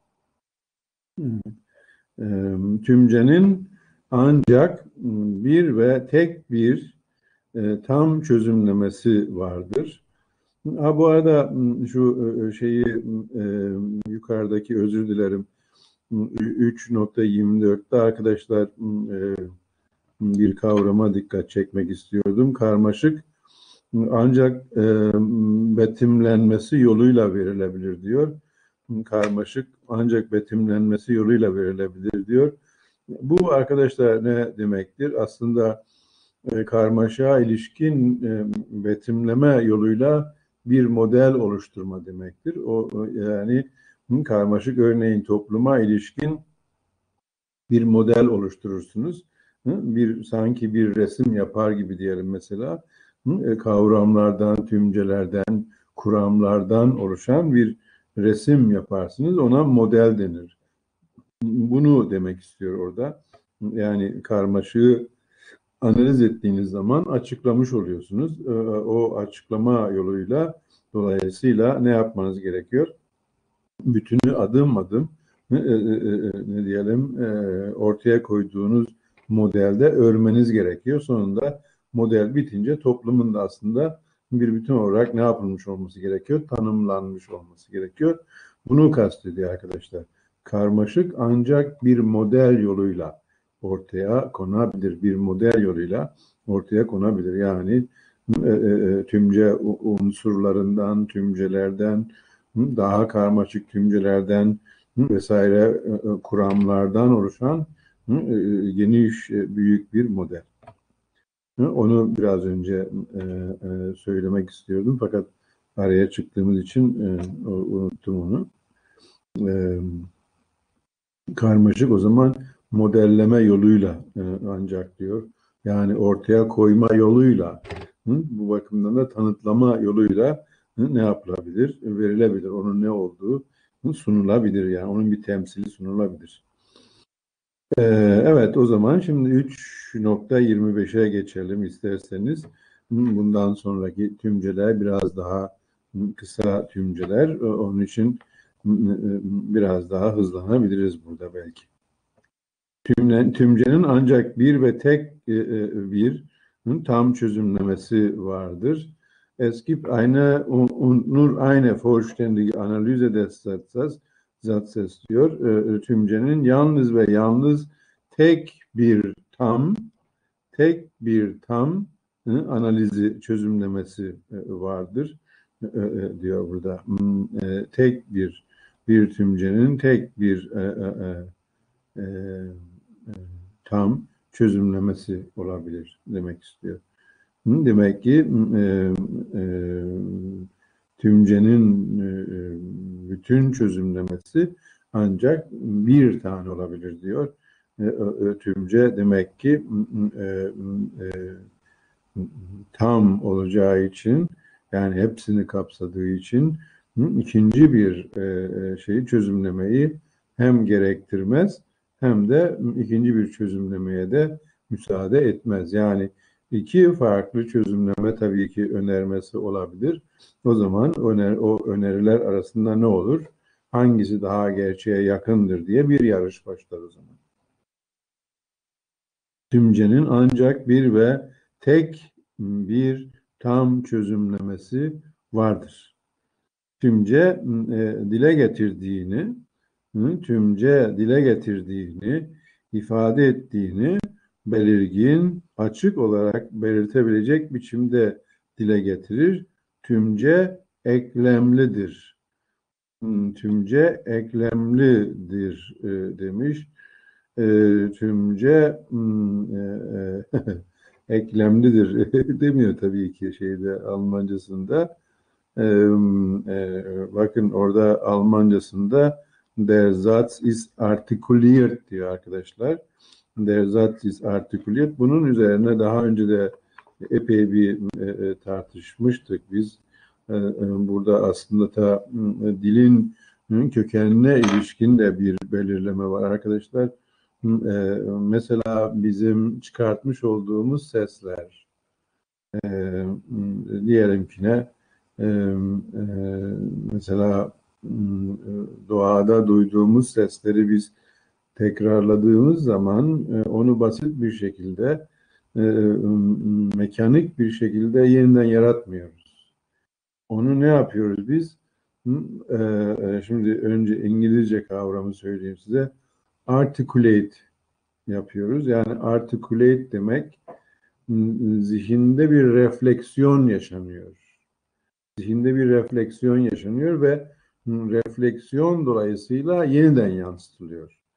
Tümcenin ancak bir ve tek bir tam çözümlemesi vardır. Ha, bu arada şu şeyi yukarıdaki özür dilerim üç nokta yirmi dörtte arkadaşlar bir kavrama dikkat çekmek istiyordum. Karmaşık ancak betimlenmesi yoluyla verilebilir diyor. Karmaşık ancak betimlenmesi yoluyla verilebilir diyor. Bu arkadaşlar ne demektir? Aslında e, karmaşa ilişkin e, betimleme yoluyla bir model oluşturma demektir. O yani karmaşık örneğin topluma ilişkin bir model oluşturursunuz. Bir sanki bir resim yapar gibi diyelim mesela. Kavramlardan, tümcelerden, kuramlardan oluşan bir resim yaparsınız. Ona model denir. Bunu demek istiyor orada. Yani karmaşığı analiz ettiğiniz zaman açıklamış oluyorsunuz. O açıklama yoluyla dolayısıyla ne yapmanız gerekiyor? Bütünü adım adım ne diyelim ortaya koyduğunuz modelde örmeniz gerekiyor. Sonunda model bitince toplumun da aslında bir bütün olarak ne yapılmış olması gerekiyor? Tanımlanmış olması gerekiyor. Bunu kastediyor arkadaşlar. Karmaşık ancak bir model yoluyla ortaya konabilir. Bir model yoluyla ortaya konabilir. Yani tümce unsurlarından, tümcelerden, daha karmaşık tümcelerden vesaire kuramlardan oluşan geniş, büyük bir model. Onu biraz önce söylemek istiyordum fakat araya çıktığımız için unuttum onu. Karmaşık o zaman modelleme yoluyla ancak diyor. Yani ortaya koyma yoluyla, bu bakımdan da tanıtlama yoluyla ne yapılabilir? Verilebilir. Onun ne olduğu sunulabilir. Yani onun bir temsili sunulabilir. Ee, evet o zaman şimdi üç nokta yirmi beşe geçelim isterseniz. Bundan sonraki tümceler biraz daha kısa tümceler. Onun için biraz daha hızlanabiliriz burada belki. Tümle, tümcenin ancak bir ve tek bir tam çözümlemesi vardır. Es gibt eine und nur eine vollständige Analyse des Satzes, Satzes diyor. Tümcenin yalnız ve yalnız tek bir tam, tek bir tam analizi, çözümlemesi vardır diyor burada. Tek bir bir tümcenin tek bir e, e, e, tam çözümlemesi olabilir demek istiyor. Demek ki e, e, tümcenin e, bütün çözümlemesi ancak bir tane olabilir diyor. E, e, tümce demek ki e, e, tam olacağı için yani hepsini kapsadığı için ikinci bir e, şeyi çözümlemeyi hem gerektirmez hem de ikinci bir çözümlemeye de müsaade etmez. Yani iki farklı çözümleme tabii ki önermesi olabilir. O zaman öner, o öneriler arasında ne olur? Hangisi daha gerçeğe yakındır diye bir yarış başlar o zaman. Tümcenin ancak bir ve tek bir tam çözümlemesi vardır. Tümce e, dile getirdiğini, tümce dile getirdiğini, ifade ettiğini belirgin, açık olarak belirtebilecek biçimde dile getirir. Tümce eklemlidir. Tümce eklemlidir e, demiş. E, tümce e, eklemlidir demiyor tabii ki şeyde Almancasında. E, e, bakın orada Almancasında der Satz ist artikuliert diyor arkadaşlar. Der Satz ist artikuliert. Bunun üzerine daha önce de epey bir e, tartışmıştık biz. E, burada aslında ta e, dilin kökenine ilişkin de bir belirleme var arkadaşlar. E, mesela bizim çıkartmış olduğumuz sesler e, diyelim ki ne e, e, mesela doğada duyduğumuz sesleri biz tekrarladığımız zaman e, onu basit bir şekilde e, mekanik bir şekilde yeniden yaratmıyoruz. Onu ne yapıyoruz biz? E, şimdi önce İngilizce kavramı söyleyeyim size. Articulate yapıyoruz. Yani articulate demek zihinde bir refleksiyon yaşanıyor. Zihinde bir refleksiyon yaşanıyor ve refleksiyon dolayısıyla yeniden yansıtılıyor.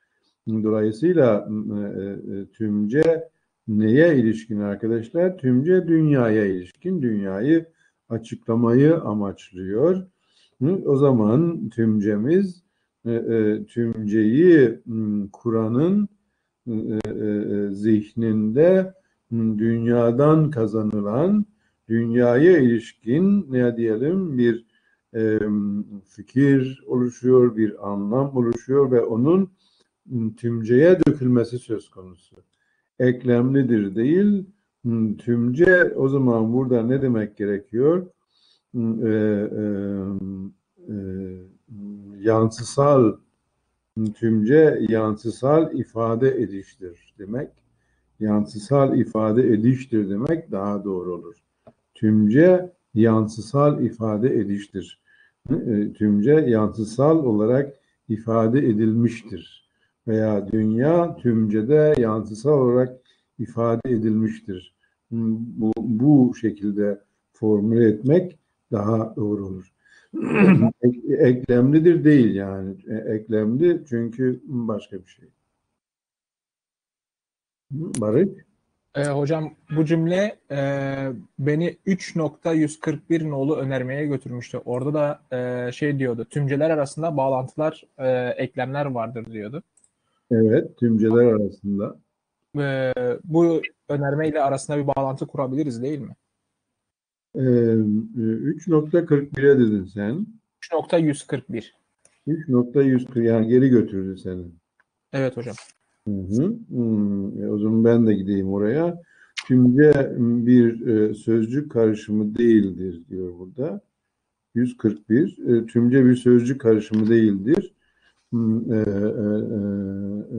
Dolayısıyla e, tümce neye ilişkin arkadaşlar? Tümce dünyaya ilişkin, dünyayı açıklamayı amaçlıyor. O zaman tümcemiz e, e, tümceyi Kur'an'ın e, e, zihninde dünyadan kazanılan, dünyaya ilişkin ne diyelim bir e, fikir oluşuyor, bir anlam oluşuyor ve onun tümceye dökülmesi söz konusu. Eklemlidir değil, tümce o zaman burada ne demek gerekiyor? E, e, e, yansısal, tümce yansısal ifade ediştir demek. Yansısal ifade ediştir demek daha doğru olur. Tümce yansısal ifade ediştir. Tümce yansısal olarak ifade edilmiştir. Veya dünya tümcede yansısal olarak ifade edilmiştir. Bu, bu şekilde formüle etmek daha doğru olur. Eklemlidir değil yani. Eklemli çünkü başka bir şey. Barış? E, hocam bu cümle e, beni üç nokta yüz kırk bir nolu önermeye götürmüştü. Orada da e, şey diyordu, tümceler arasında bağlantılar, e, eklemler vardır diyordu. Evet, tümceler arasında. E, bu önermeyle arasında bir bağlantı kurabiliriz değil mi? Ee, üç nokta kırk bire dedin sen. üç nokta yüz kırk bir. üç nokta yüz kırk yani geri götürdü seni. Evet hocam. Hı hı. Hmm, e, o zaman ben de gideyim oraya. Tümce bir e, sözcük karışımı değildir diyor burada. yüz kırk bir. E, tümce bir sözcük karışımı değildir. Hmm, e, e, e,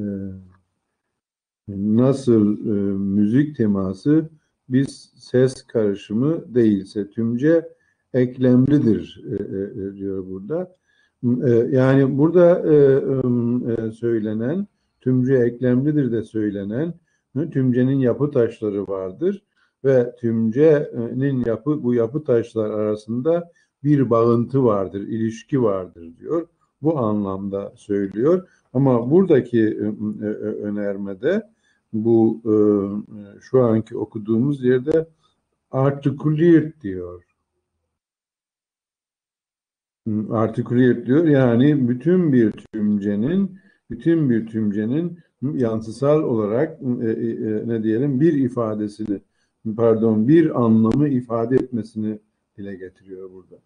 nasıl e, müzik teması bir ses karışımı değilse tümce eklemlidir e, e, diyor burada. E, yani burada e, e, söylenen tümce eklemlidir de söylenen tümcenin yapı taşları vardır ve tümcenin yapı bu yapı taşlar arasında bir bağıntı vardır, ilişki vardır diyor. Bu anlamda söylüyor. Ama buradaki önermede bu e, şu anki okuduğumuz yerde articulate diyor. Articulate diyor yani bütün bir tümcenin bütün bir tümcenin yansısal olarak e, e, ne diyelim bir ifadesini pardon bir anlamı ifade etmesini dile getiriyor burada.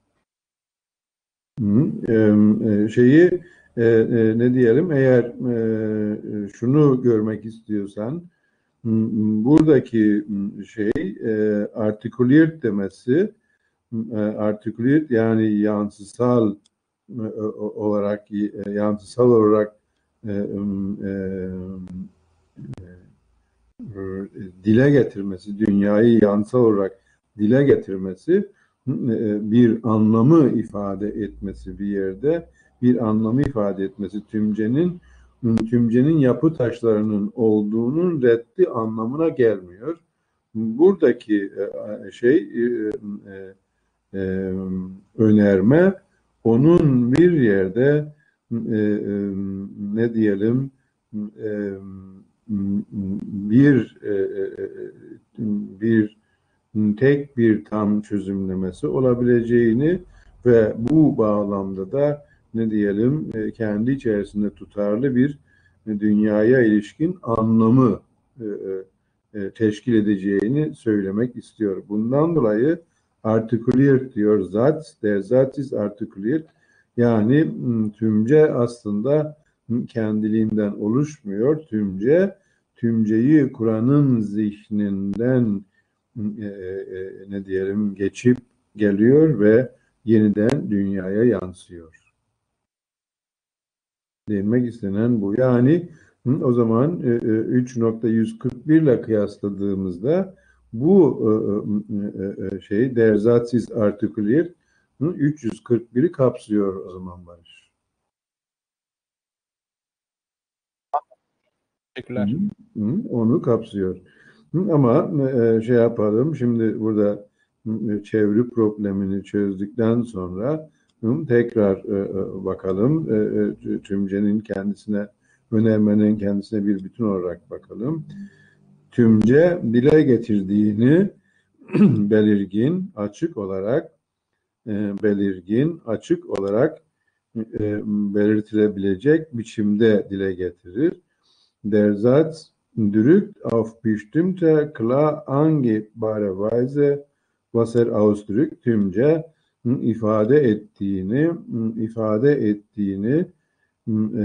Hı, e, şeyi e, e, ne diyelim eğer e, şunu görmek istiyorsan buradaki şey articulate demesi articulate yani yansısal olarak yansısal olarak dile getirmesi, dünyayı yansısal olarak dile getirmesi bir anlamı ifade etmesi bir yerde bir anlamı ifade etmesi tümcenin tümcenin yapı taşlarının olduğunun reddi anlamına gelmiyor. Buradaki şey önerme onun bir yerde ne diyelim bir bir tek bir tam çözümlemesi olabileceğini ve bu bağlamda da ne diyelim kendi içerisinde tutarlı bir dünyaya ilişkin anlamı teşkil edeceğini söylemek istiyor. Bundan dolayı articulate diyor zat, der zat is articulate. Yani tümce aslında kendiliğinden oluşmuyor. Tümce, tümceyi Kur'an'ın zihninden e, e, ne diyelim geçip geliyor ve yeniden dünyaya yansıyor. Demek istenen bu. Yani o zaman üç nokta yüz kırk bir ile kıyasladığımızda bu şey der zat is articulate üç yüz kırk biri kapsıyor o zaman Barış. Teşekkürler. Hı, hı, onu kapsıyor. Hı, ama e, şey yapalım. Şimdi burada e, çeviri problemini çözdükten sonra hı, tekrar e, bakalım e, e, tümcenin kendisine önermenin kendisine bir bütün olarak bakalım. Tümce dile getirdiğini belirgin, açık olarak e, belirgin, açık olarak e, belirtilebilecek biçimde dile getirir. Der Satz drückt auf bestimmte klar angebbare Weise, was er ausdrückt, tümce ifade ettiğini, ifade ettiğini e,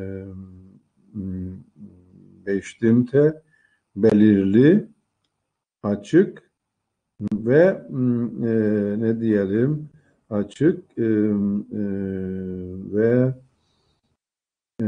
bestimmte, belirli, açık ve e, ne diyelim, açık e, e, ve e,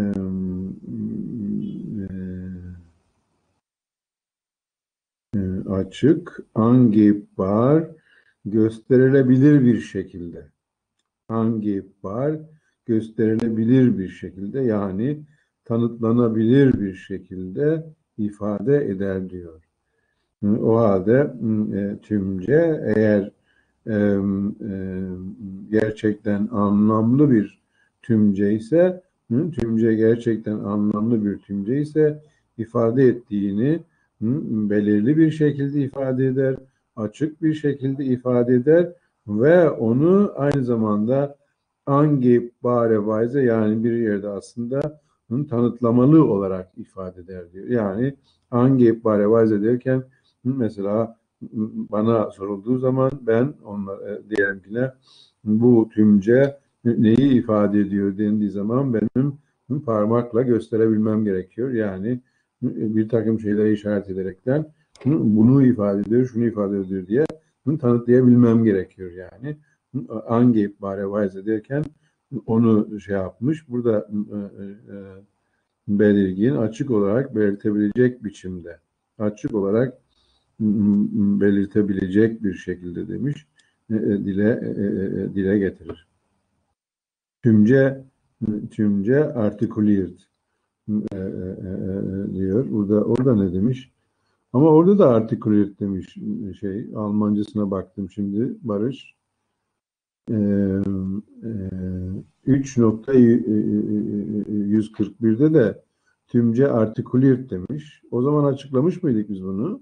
e, açık, angibbar, gösterilebilir bir şekilde. Angibbar, gösterilebilir bir şekilde, yani tanıtlanabilir bir şekilde ifade eder diyor. O halde e, tümce eğer e, e, gerçekten anlamlı bir tümce ise, tümce gerçekten anlamlı bir tümce ise ifade ettiğini belirli bir şekilde ifade eder, açık bir şekilde ifade eder ve onu aynı zamanda angebbare Weise, yani bir yerde aslında tanıtlamalı olarak ifade eder diyor. Yani angebbare Weise derken mesela bana sorulduğu zaman ben onlara diyelim ki ne, bu tümce neyi ifade ediyor dendiği zaman benim parmakla gösterebilmem gerekiyor. Yani bir takım şeyleri işaret ederekten bunu ifade ediyor, şunu ifade ediyor diye tanıtlayabilmem gerekiyor yani. Angebbare Weise derken onu şey yapmış. Burada e, e, belirgin, açık olarak belirtebilecek biçimde, açık olarak belirtebilecek bir şekilde demiş, e, dile e, dile getirir. Tümce tümce artikuliert e, e, diyor. Burada orada ne demiş? Ama orada da artikuliert demiş şey. Almancasına baktım şimdi Barış. E, e, üç nokta yüz kırk bir'de de tümce artikuliert demiş. O zaman açıklamış mıydık biz bunu?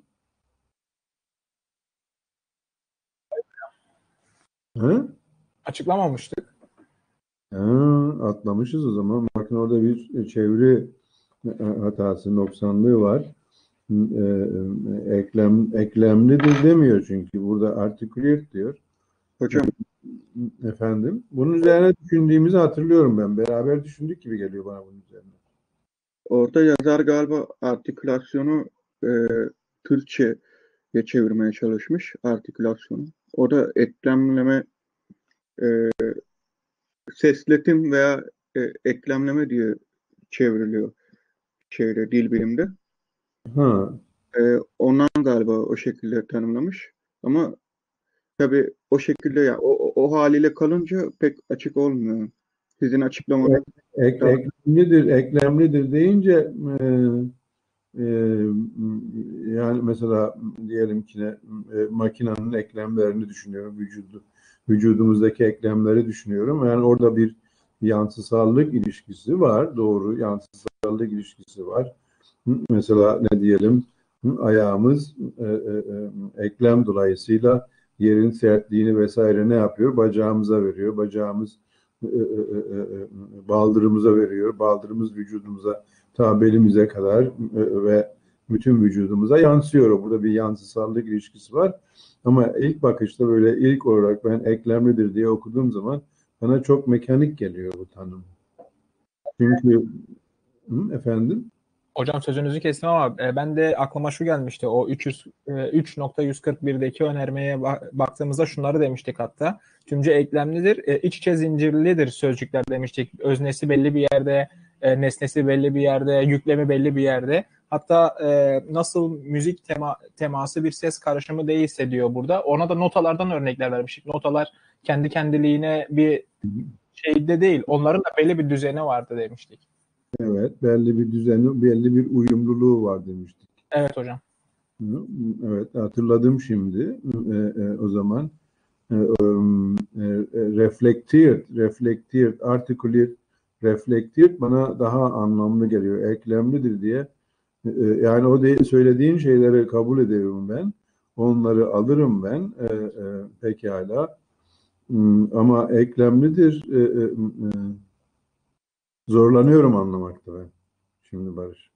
He? Açıklamamıştık. Ha, atlamışız o zaman. Bakın orada bir çeviri hatası, noksanlığı var. Eklem, eklemlidir demiyor çünkü. Burada artikuliert diyor. Hocam Efendim? Bunun üzerine düşündüğümüzü hatırlıyorum ben. Beraber düşündük gibi geliyor bana bunun üzerine. orada yazar galiba artikülasyonu e, Türkçe'ye çevirmeye çalışmış artikülasyonu. O da eklemleme, e, sesletim veya e, eklemleme diye çevriliyor şeyde, dil bilimde. Ha. E, ondan galiba o şekilde tanımlamış. Ama tabii o şekilde ya o, o, o haliyle kalınca pek açık olmuyor. Sizin açıklamanız Ek, eklemlidir, eklemlidir deyince e, e, yani mesela diyelim ki ne, e, makinenin eklemlerini düşünüyorum, vücudu, vücudumuzdaki eklemleri düşünüyorum. Yani orada bir yansısallık ilişkisi var, doğru yansısallık ilişkisi var. Mesela ne diyelim, ayağımız e, e, eklem dolayısıyla yerin sertliğini vesaire ne yapıyor? Bacağımıza veriyor. Bacağımız e, e, e, baldırımıza veriyor. Baldırımız vücudumuza ta belimize kadar e, ve bütün vücudumuza yansıyor. Burada bir yansısallık ilişkisi var. Ama ilk bakışta böyle ilk olarak ben eklemlidir diye okuduğum zaman bana çok mekanik geliyor bu tanım. Çünkü hı, efendim? Hocam sözünüzü kestim ama e, ben de aklıma şu gelmişti. O üç nokta yüz kırk bir'deki önermeye baktığımızda şunları demiştik hatta. Tümce eklemlidir, e, iç içe zincirlidir sözcükler demiştik. Öznesi belli bir yerde, e, nesnesi belli bir yerde, yüklemi belli bir yerde. Hatta e, nasıl müzik tema, teması bir ses karışımı değilse diyor burada. Ona da notalardan örnekler vermiştik. Notalar kendi kendiliğine bir şeyde değil. Onların da belli bir düzeni vardı demiştik. Evet, belli bir düzeni, belli bir uyumluluğu var demiştik. Evet hocam. Evet, hatırladım şimdi. E, e, o zaman e, e, reflektiert, reflektiert, artikuliert, reflektif bana daha anlamlı geliyor. Eklemlidir diye. E, yani o de, söylediğin şeyleri kabul ediyorum ben. Onları alırım ben. E, e, pekala. Hmm, ama eklemlidir. E, e, e, zorlanıyorum anlamakta ben. Şimdi Barış.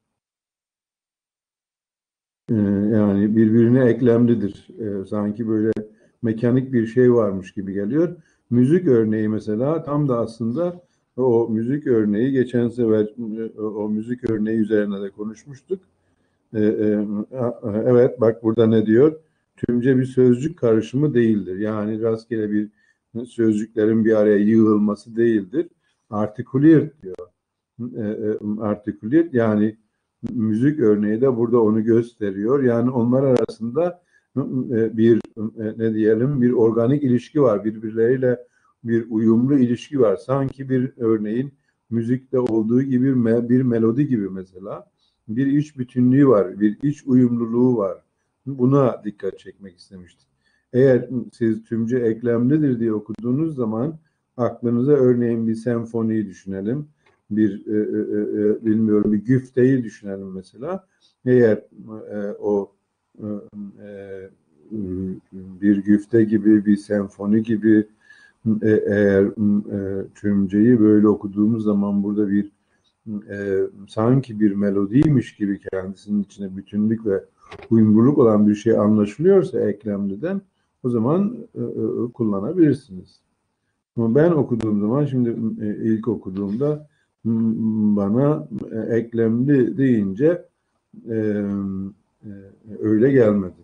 E, yani birbirine eklemlidir. E, sanki böyle mekanik bir şey varmış gibi geliyor. Müzik örneği mesela tam da aslında o müzik örneği geçen sefer o müzik örneği üzerine de konuşmuştuk. Ee, e, evet bak burada ne diyor? Tümce bir sözcük karışımı değildir. Yani rastgele bir sözcüklerin bir araya yığılması değildir. Articulate diyor. E, e, articulate yani müzik örneği de burada onu gösteriyor. Yani onlar arasında e, bir e, ne diyelim bir organik ilişki var. Birbirleriyle bir uyumlu ilişki var. Sanki bir örneğin müzikte olduğu gibi bir melodi gibi mesela bir iç bütünlüğü var, bir iç uyumluluğu var. Buna dikkat çekmek istemiştim. Eğer siz tümce eklemlidir diye okuduğunuz zaman aklınıza örneğin bir senfoniyi düşünelim. Bir e, e, e, bilmiyorum bir güfteyi düşünelim mesela. Eğer e, o e, e, bir güfte gibi, bir senfoni gibi e, eğer e, tümceyi böyle okuduğumuz zaman burada bir e, sanki bir melodiymiş gibi kendisinin içine bütünlük ve uyumluluk olan bir şey anlaşılıyorsa eklemliden o zaman e, e, kullanabilirsiniz. Ama ben okuduğum zaman şimdi e, ilk okuduğumda bana e, eklemli deyince e, e, öyle gelmedi.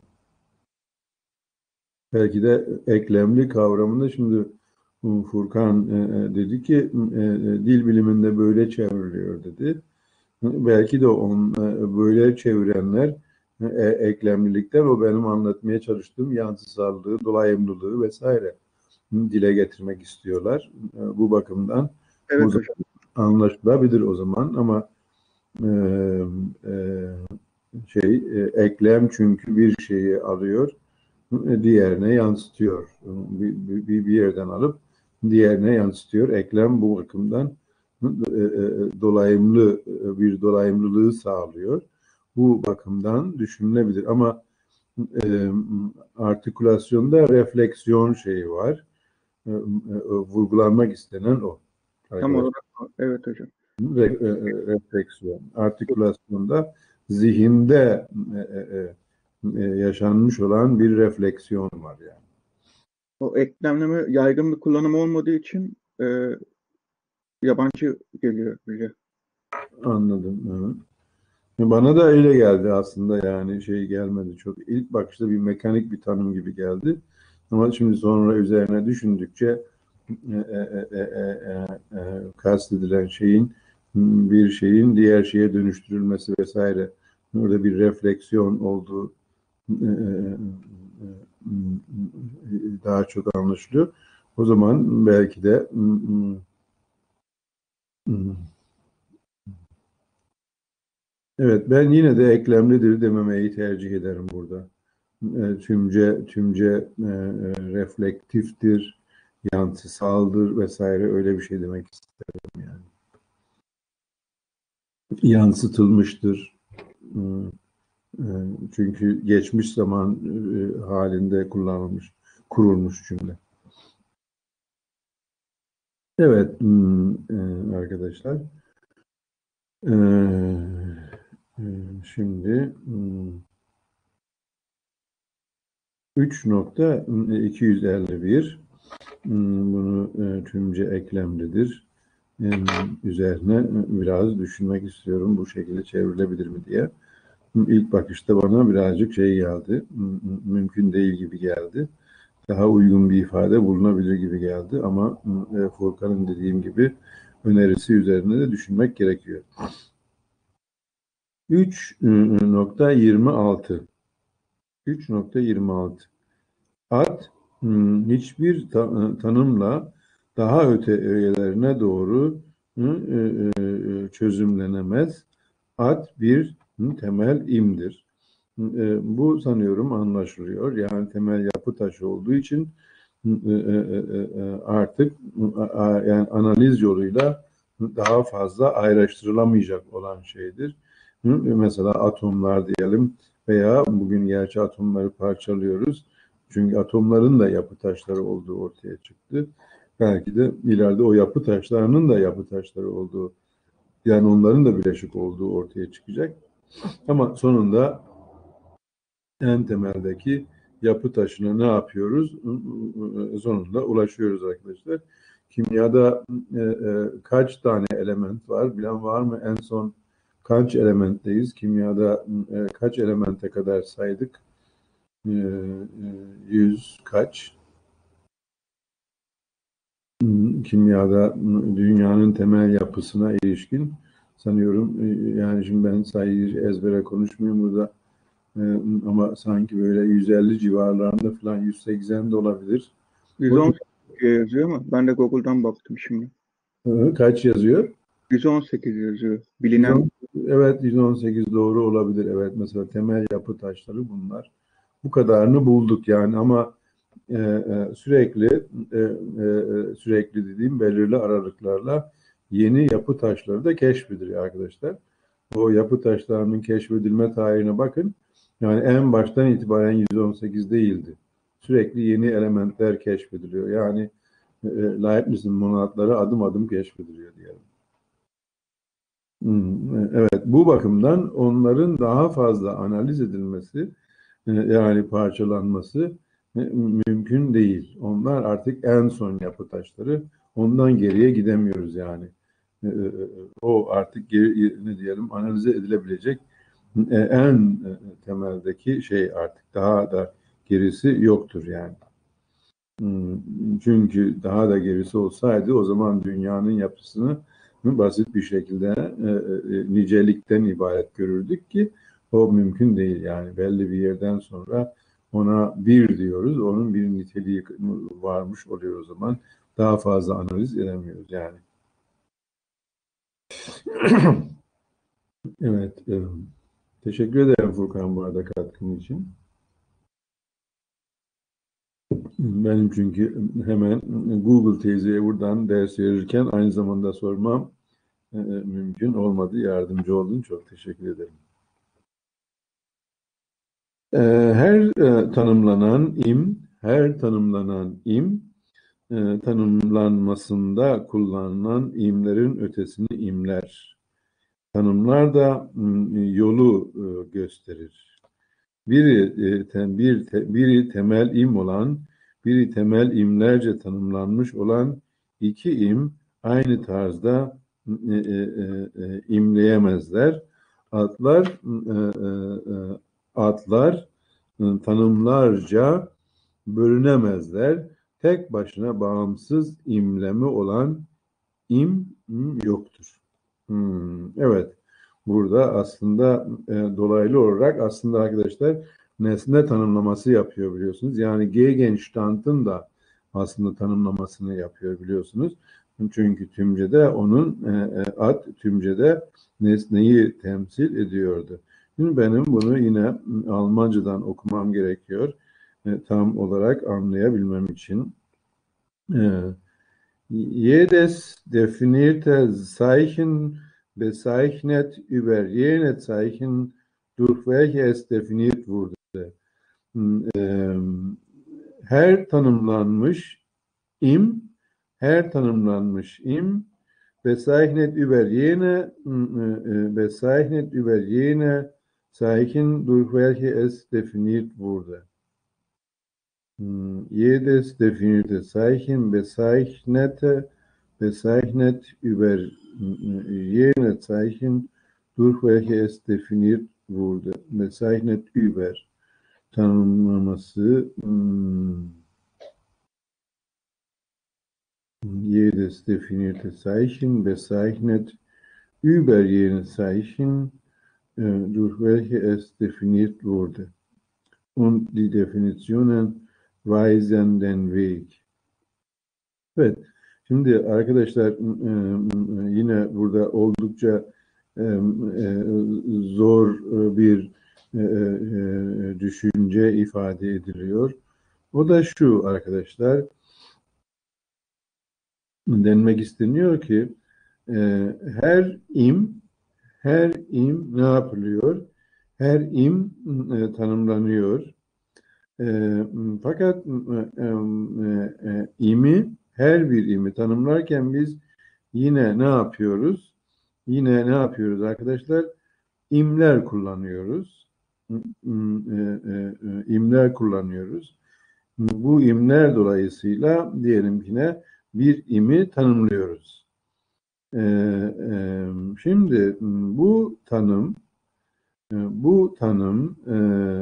Belki de eklemli kavramında şimdi Furkan e, dedi ki e, dil biliminde böyle çevriliyor dedi. Belki de on e, böyle çevirenler e, eklemlilikten o benim anlatmaya çalıştığım yansısallığı, dolayımlılığı vesaire dile getirmek istiyorlar. E, bu bakımdan Evet o hocam. zaman anlaşılabilir o zaman ama e, e, şey e, eklem çünkü bir şeyi alıyor diğerine yansıtıyor. Bir, bir, bir yerden alıp diğerine yansıtıyor. Eklem bu bakımdan dolayımlı bir dolayımlılığı sağlıyor. Bu bakımdan düşünülebilir ama e, artikülasyonda refleksiyon şeyi var. E, e, vurgulanmak istenen o. Tam olarak evet hocam. Re, e, refleksiyon. Artikülasyonda zihinde e, e, e, yaşanmış olan bir refleksiyon var yani. O eklemleme yaygın bir kullanım olmadığı için e, yabancı geliyor bize. Anladım. Evet. Bana da öyle geldi aslında yani şey gelmedi çok. İlk bakışta bir mekanik bir tanım gibi geldi. Ama şimdi sonra üzerine düşündükçe e, e, e, e, e, kastedilen şeyin bir şeyin diğer şeye dönüştürülmesi vesaire orada bir refleksiyon olduğu e, e, daha çok anlaşılıyor. O zaman belki de evet ben yine de eklemlidir dememeyi tercih ederim burada. E, tümce tümce e, reflektiftir, yansısaldır vesaire öyle bir şey demek isterim yani. Yansıtılmıştır. E, çünkü geçmiş zaman e, halinde kullanılmış, kurulmuş cümle. Evet e, arkadaşlar. E, e, şimdi üç nokta iki yüz elli bir bunu e, tümce eklemlidir. Yani üzerine biraz düşünmek istiyorum bu şekilde çevrilebilir mi diye. İlk bakışta bana birazcık şey geldi. Mümkün değil gibi geldi. Daha uygun bir ifade bulunabilir gibi geldi ama e, Furkan'ın dediğim gibi önerisi üzerine de düşünmek gerekiyor. üç nokta yirmi altı üç nokta yirmi altı At hiçbir tanımla daha öte öğelerine doğru çözümlenemez. At bir temel imdir. Bu sanıyorum anlaşılıyor. Yani temel yapı taşı olduğu için artık yani analiz yoluyla daha fazla ayrıştırılamayacak olan şeydir. Mesela atomlar diyelim veya bugün gerçi atomları parçalıyoruz. Çünkü atomların da yapı taşları olduğu ortaya çıktı. Belki de ileride o yapı taşlarının da yapı taşları olduğu, yani onların da bileşik olduğu ortaya çıkacak. Ama sonunda en temeldeki yapı taşına ne yapıyoruz? Sonunda ulaşıyoruz arkadaşlar. Kimyada e, e, kaç tane element var? Bilen var mı? En son kaç elementteyiz? Kimyada e, kaç elemente kadar saydık? E, e, yüz kaç? Kimyada dünyanın temel yapısına ilişkin sanıyorum, e, yani şimdi ben sayıyı ezbere konuşmayayım burada. Ee, ama sanki böyle yüz elli civarlarında falan, yüz seksen de olabilir. yüz on sekiz yazıyor ama ben de Google'dan baktım şimdi. Hı, kaç yazıyor? yüz on sekiz yazıyor. Bilinen. Evet, yüz on sekiz doğru olabilir. Evet, mesela temel yapı taşları bunlar. Bu kadarını bulduk yani, ama e, e, sürekli e, e, sürekli dediğim belirli aralıklarla yeni yapı taşları da keşfediliyor arkadaşlar. O yapı taşlarının keşfedilme tarihine bakın. Yani en baştan itibaren yüz on sekiz değildi. Sürekli yeni elementler keşfediliyor. Yani e, Leibniz'in monadları adım adım keşfediliyor diyelim. Hmm, evet, bu bakımdan onların daha fazla analiz edilmesi, e, yani parçalanması e, mümkün değil. Onlar artık en son yapı taşları. Ondan geriye gidemiyoruz yani. E, e, O artık geri, ne diyelim, analize edilebilecek e, en e, temeldeki şey, artık daha da gerisi yoktur yani. Hmm, Çünkü daha da gerisi olsaydı o zaman dünyanın yapısını basit bir şekilde e, e, nicelikten ibaret görürdük ki o mümkün değil yani. Belli bir yerden sonra ona bir diyoruz, onun bir niteliği varmış oluyor o zaman. Daha fazla analiz edemiyoruz yani. Evet, e, teşekkür ederim Furkan bu arada katkın için. Benim çünkü hemen Google teyzeye buradan ders verirken aynı zamanda sormam e, mümkün olmadı. Yardımcı oldun. Çok teşekkür ederim. E, her e, tanımlanan im, her tanımlanan im, e, tanımlanmasında kullanılan imlerin ötesini imler. Tanımlar da m, yolu e, gösterir. Biri, e, tem, bir, te, biri temel im olan, biri temel imlerce tanımlanmış olan iki im aynı tarzda e, e, e, imleyemezler. Atlar e, e, e, atlar e, tanımlarca bölünemezler. Tek başına bağımsız imlemi olan im m, yoktur. Hmm, evet. Burada aslında e, dolaylı olarak aslında arkadaşlar nesne tanımlaması yapıyor biliyorsunuz. Yani Gegenstand'ın da aslında tanımlamasını yapıyor biliyorsunuz. Çünkü tümcede onun e, e, ad tümcede nesneyi temsil ediyordu. Şimdi benim bunu yine Almancadan okumam gerekiyor. E, tam olarak anlayabilmem için. E, Jedes definierte Zeichen bezeichnet über jene Zeichen, durch welche es definiert wurde. Her tanımlanmış im, her tanımlanmış im bezeichnet über jene bezeichnet über jene Zeichen, durch welche es definiert wurde. Jedes definierte Zeichen bezeichnete, bezeichnet über jene Zeichen, durch welche es definiert wurde. Bezeichnet über. Tanımlaması hmm, jedes definierte Zeichen bezeichnet über jene Zeichen, äh, durch welche es definiert wurde. Und die Definitionen weisen den Weg. Evet, şimdi arkadaşlar yine burada oldukça zor bir düşünce ifade ediliyor. O da şu arkadaşlar, denmek isteniyor ki e, her im her im ne yapılıyor? Her im e, tanımlanıyor. E, fakat e, e, e, imi her bir imi tanımlarken biz yine ne yapıyoruz? Yine ne yapıyoruz arkadaşlar? İmler kullanıyoruz. E, e, e, imler kullanıyoruz. Bu imler dolayısıyla diyelim ki ne? Bir imi tanımlıyoruz. Ee, e, şimdi bu tanım bu tanım e,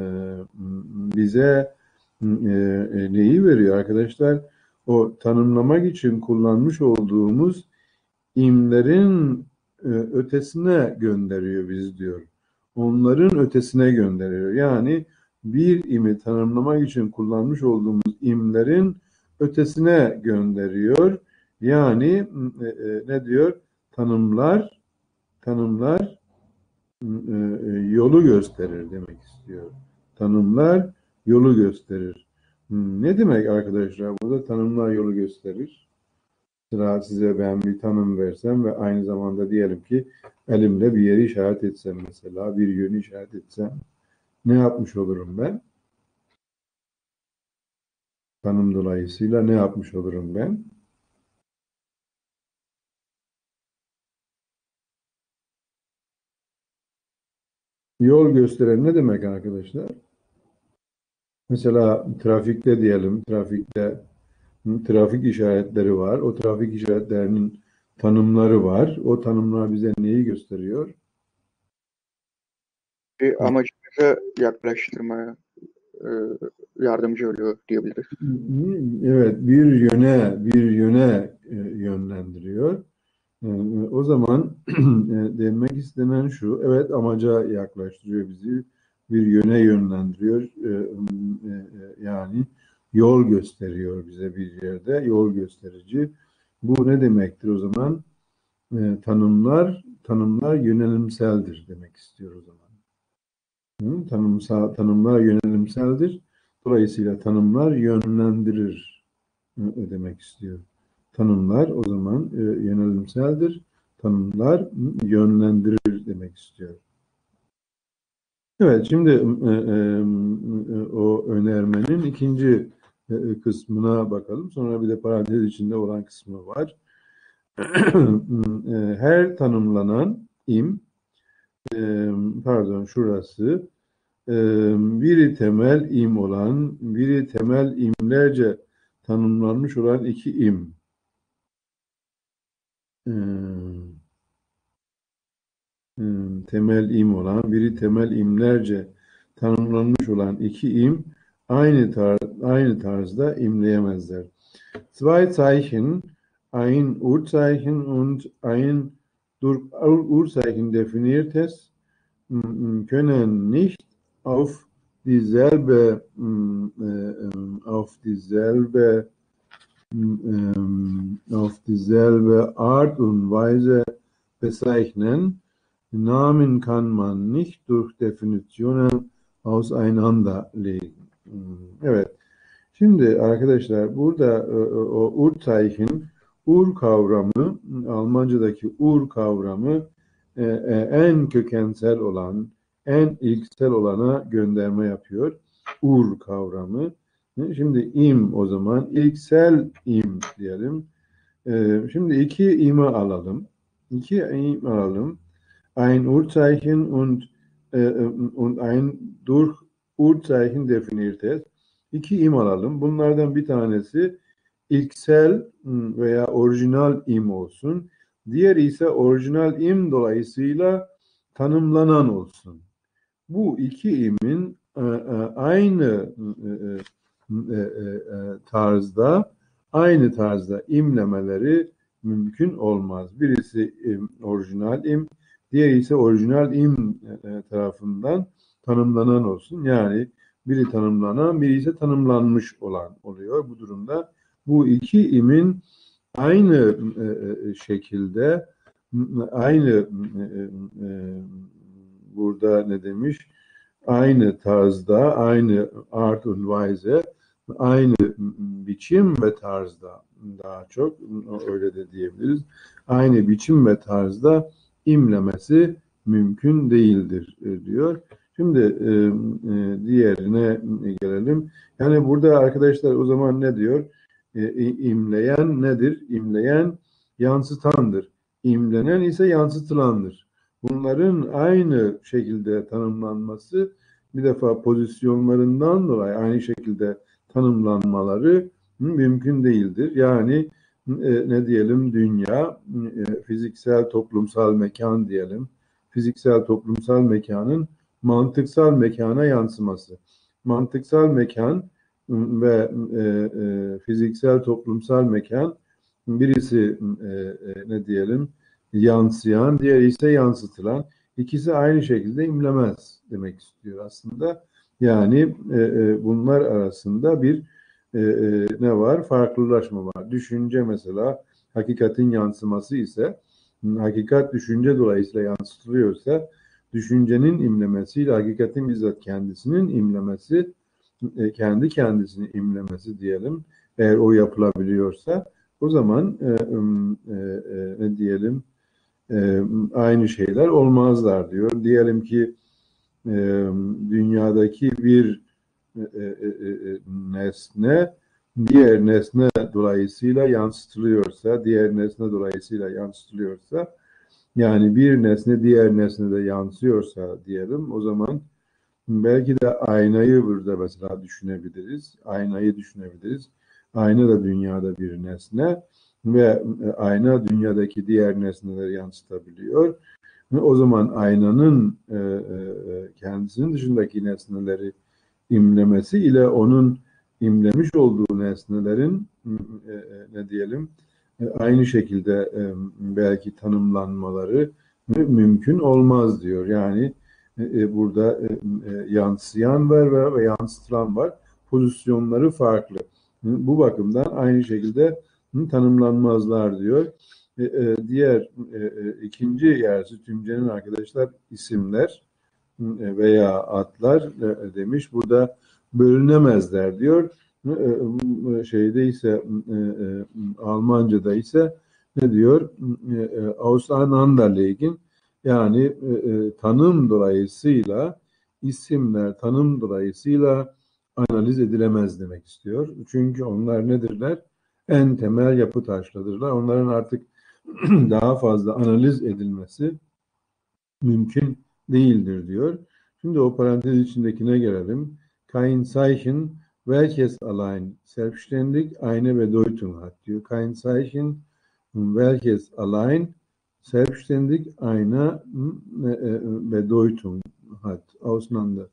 bize e, neyi veriyor arkadaşlar? O tanımlamak için kullanmış olduğumuz imlerin e, ötesine gönderiyor biz diyor. Onların ötesine gönderiyor. Yani bir imi tanımlamak için kullanmış olduğumuz imlerin ötesine gönderiyor. Yani e, e, ne diyor? Tanımlar, tanımlar e, e, yolu gösterir demek istiyor. Tanımlar yolu gösterir. Ne demek arkadaşlar? Burada tanımlar yolu gösterir. Sıra size ben bir tanım versem ve aynı zamanda diyelim ki elimle bir yeri işaret etsem mesela, bir yönü işaret etsem ne yapmış olurum ben? Tanım dolayısıyla ne yapmış olurum ben? Yol gösteren ne demek arkadaşlar? Mesela trafikte diyelim, trafikte trafik işaretleri var. O trafik işaretlerinin tanımları var. O tanımlar bize neyi gösteriyor? Bir amacımıza yaklaştırmaya e, yardımcı oluyor diyebiliriz. Evet, bir yöne, bir yöne e, yönlendiriyor. E, O zaman e, demek istenen şu, evet amaca yaklaştırıyor bizi, bir yöne yönlendiriyor. E, e, e, Yani yol gösteriyor bize bir yerde, yol gösterici. Bu ne demektir o zaman? E, tanımlar, tanımlar yönelimseldir demek istiyor o zaman. Hı, tanımsal, tanımlar yönelimseldir. Dolayısıyla tanımlar yönlendirir e, demek istiyor. Tanımlar o zaman e, yönelimseldir. Tanımlar hı, yönlendirir demek istiyor. Evet, şimdi e, e, e, o önermenin ikinci e, kısmına bakalım. Sonra bir de parantez içinde olan kısmı var. E, Her tanımlanan im, e, pardon şurası, e, biri temel im olan, biri temel imlerce tanımlanmış olan iki im. E, e, Temel im olan, biri temel imlerce tanımlanmış olan iki im aynı tar aynı tarzda imleyemezler. Zwei Zeichen, ein Urzeichen und ein durch Urzeichen definiertes, können nicht auf dieselbe auf dieselbe auf dieselbe Art und Weise bezeichnen. Namen kann man nicht durch Definitionen auseinanderlegen. Evet. Şimdi arkadaşlar burada o Urzeichen, ur kavramı, Almancadaki ur kavramı en kökensel olan, en ilksel olana gönderme yapıyor. Ur kavramı. Şimdi im o zaman ilksel im diyelim. Şimdi iki imi alalım. İki im alalım. Ein Urzeichen und, und ein durch Urzeichen definiertes. İki im alalım. Bunlardan bir tanesi ilksel veya orijinal im olsun. Diğeri ise orijinal im dolayısıyla tanımlanan olsun. Bu iki imin aynı tarzda aynı tarzda imlemeleri mümkün olmaz. Birisi orijinal im, diğeri ise orijinal im tarafından tanımlanan olsun. Yani biri tanımlanan, biri ise tanımlanmış olan oluyor. Bu durumda bu iki imin aynı şekilde, aynı burada ne demiş? Aynı tarzda, aynı Art und Weise aynı biçim ve tarzda, daha çok öyle de diyebiliriz, aynı biçim ve tarzda imlemesi mümkün değildir diyor. Şimdi e, e, diğerine gelelim. Yani burada arkadaşlar o zaman ne diyor? E, imleyen nedir? İmleyen yansıtandır. İmlenen ise yansıtılandır. Bunların aynı şekilde tanımlanması, bir defa pozisyonlarından dolayı aynı şekilde tanımlanmaları mümkün değildir. Yani e, ne diyelim, dünya, e, fiziksel toplumsal mekan diyelim. Fiziksel toplumsal mekanın mantıksal mekana yansıması. Mantıksal mekan ve e, e, fiziksel toplumsal mekan, birisi e, e, ne diyelim yansıyan, diğeri ise yansıtılan. İkisi aynı şekilde imlemez demek istiyor aslında. Yani e, e, bunlar arasında bir e, e, ne var? Farklılaşma var. Düşünce mesela hakikatin yansıması ise, hakikat düşünce dolayısıyla yansıtılıyorsa, düşüncenin imlemesiyle hakikatin bizzat kendisinin imlemesi, e, kendi kendisini imlemesi diyelim, eğer o yapılabiliyorsa, o zaman e, e, e, ne diyelim e, aynı şeyler olmazlar diyor. Diyelim ki e, dünyadaki bir e, e, e, nesne diğer nesne dolayısıyla yansıtılıyorsa, diğer nesne dolayısıyla yansıtılıyorsa, yani bir nesne diğer nesnede yansıyorsa diyelim, o zaman belki de aynayı burada mesela düşünebiliriz. Aynayı düşünebiliriz. Ayna da dünyada bir nesne ve ayna dünyadaki diğer nesneleri yansıtabiliyor. O zaman aynanın e, e, kendisinin dışındaki nesneleri imlemesi ile onun imlemiş olduğu nesnelerin e, e, ne diyelim e, aynı şekilde e, belki tanımlanmaları mümkün olmaz diyor. Yani e, burada e, e, yansıyan var ve, ve yansıtılan var. Pozisyonları farklı. Bu bakımdan aynı şekilde tanımlanmazlar diyor. E, e, diğer e, e, ikinci yersi tümcenin arkadaşlar isimler e, veya adlar e, demiş. Burada bölünemezler diyor. E, e, şeyde ise e, e, Almanca'da ise ne diyor? E, e, Auseinanderlegen, yani e, e, tanım dolayısıyla isimler tanım dolayısıyla analiz edilemez demek istiyor. Çünkü onlar nedirler? En temel yapı taşlarıdırlar. Onların artık daha fazla analiz edilmesi mümkün değildir diyor. Şimdi o parantez içindekine gelelim. Kein Zeichen, welches allein selbstständig eine Bedeutung hat diyor. Kein Zeichen, welches allein selbstständig eine Bedeutung hat. Auseinander.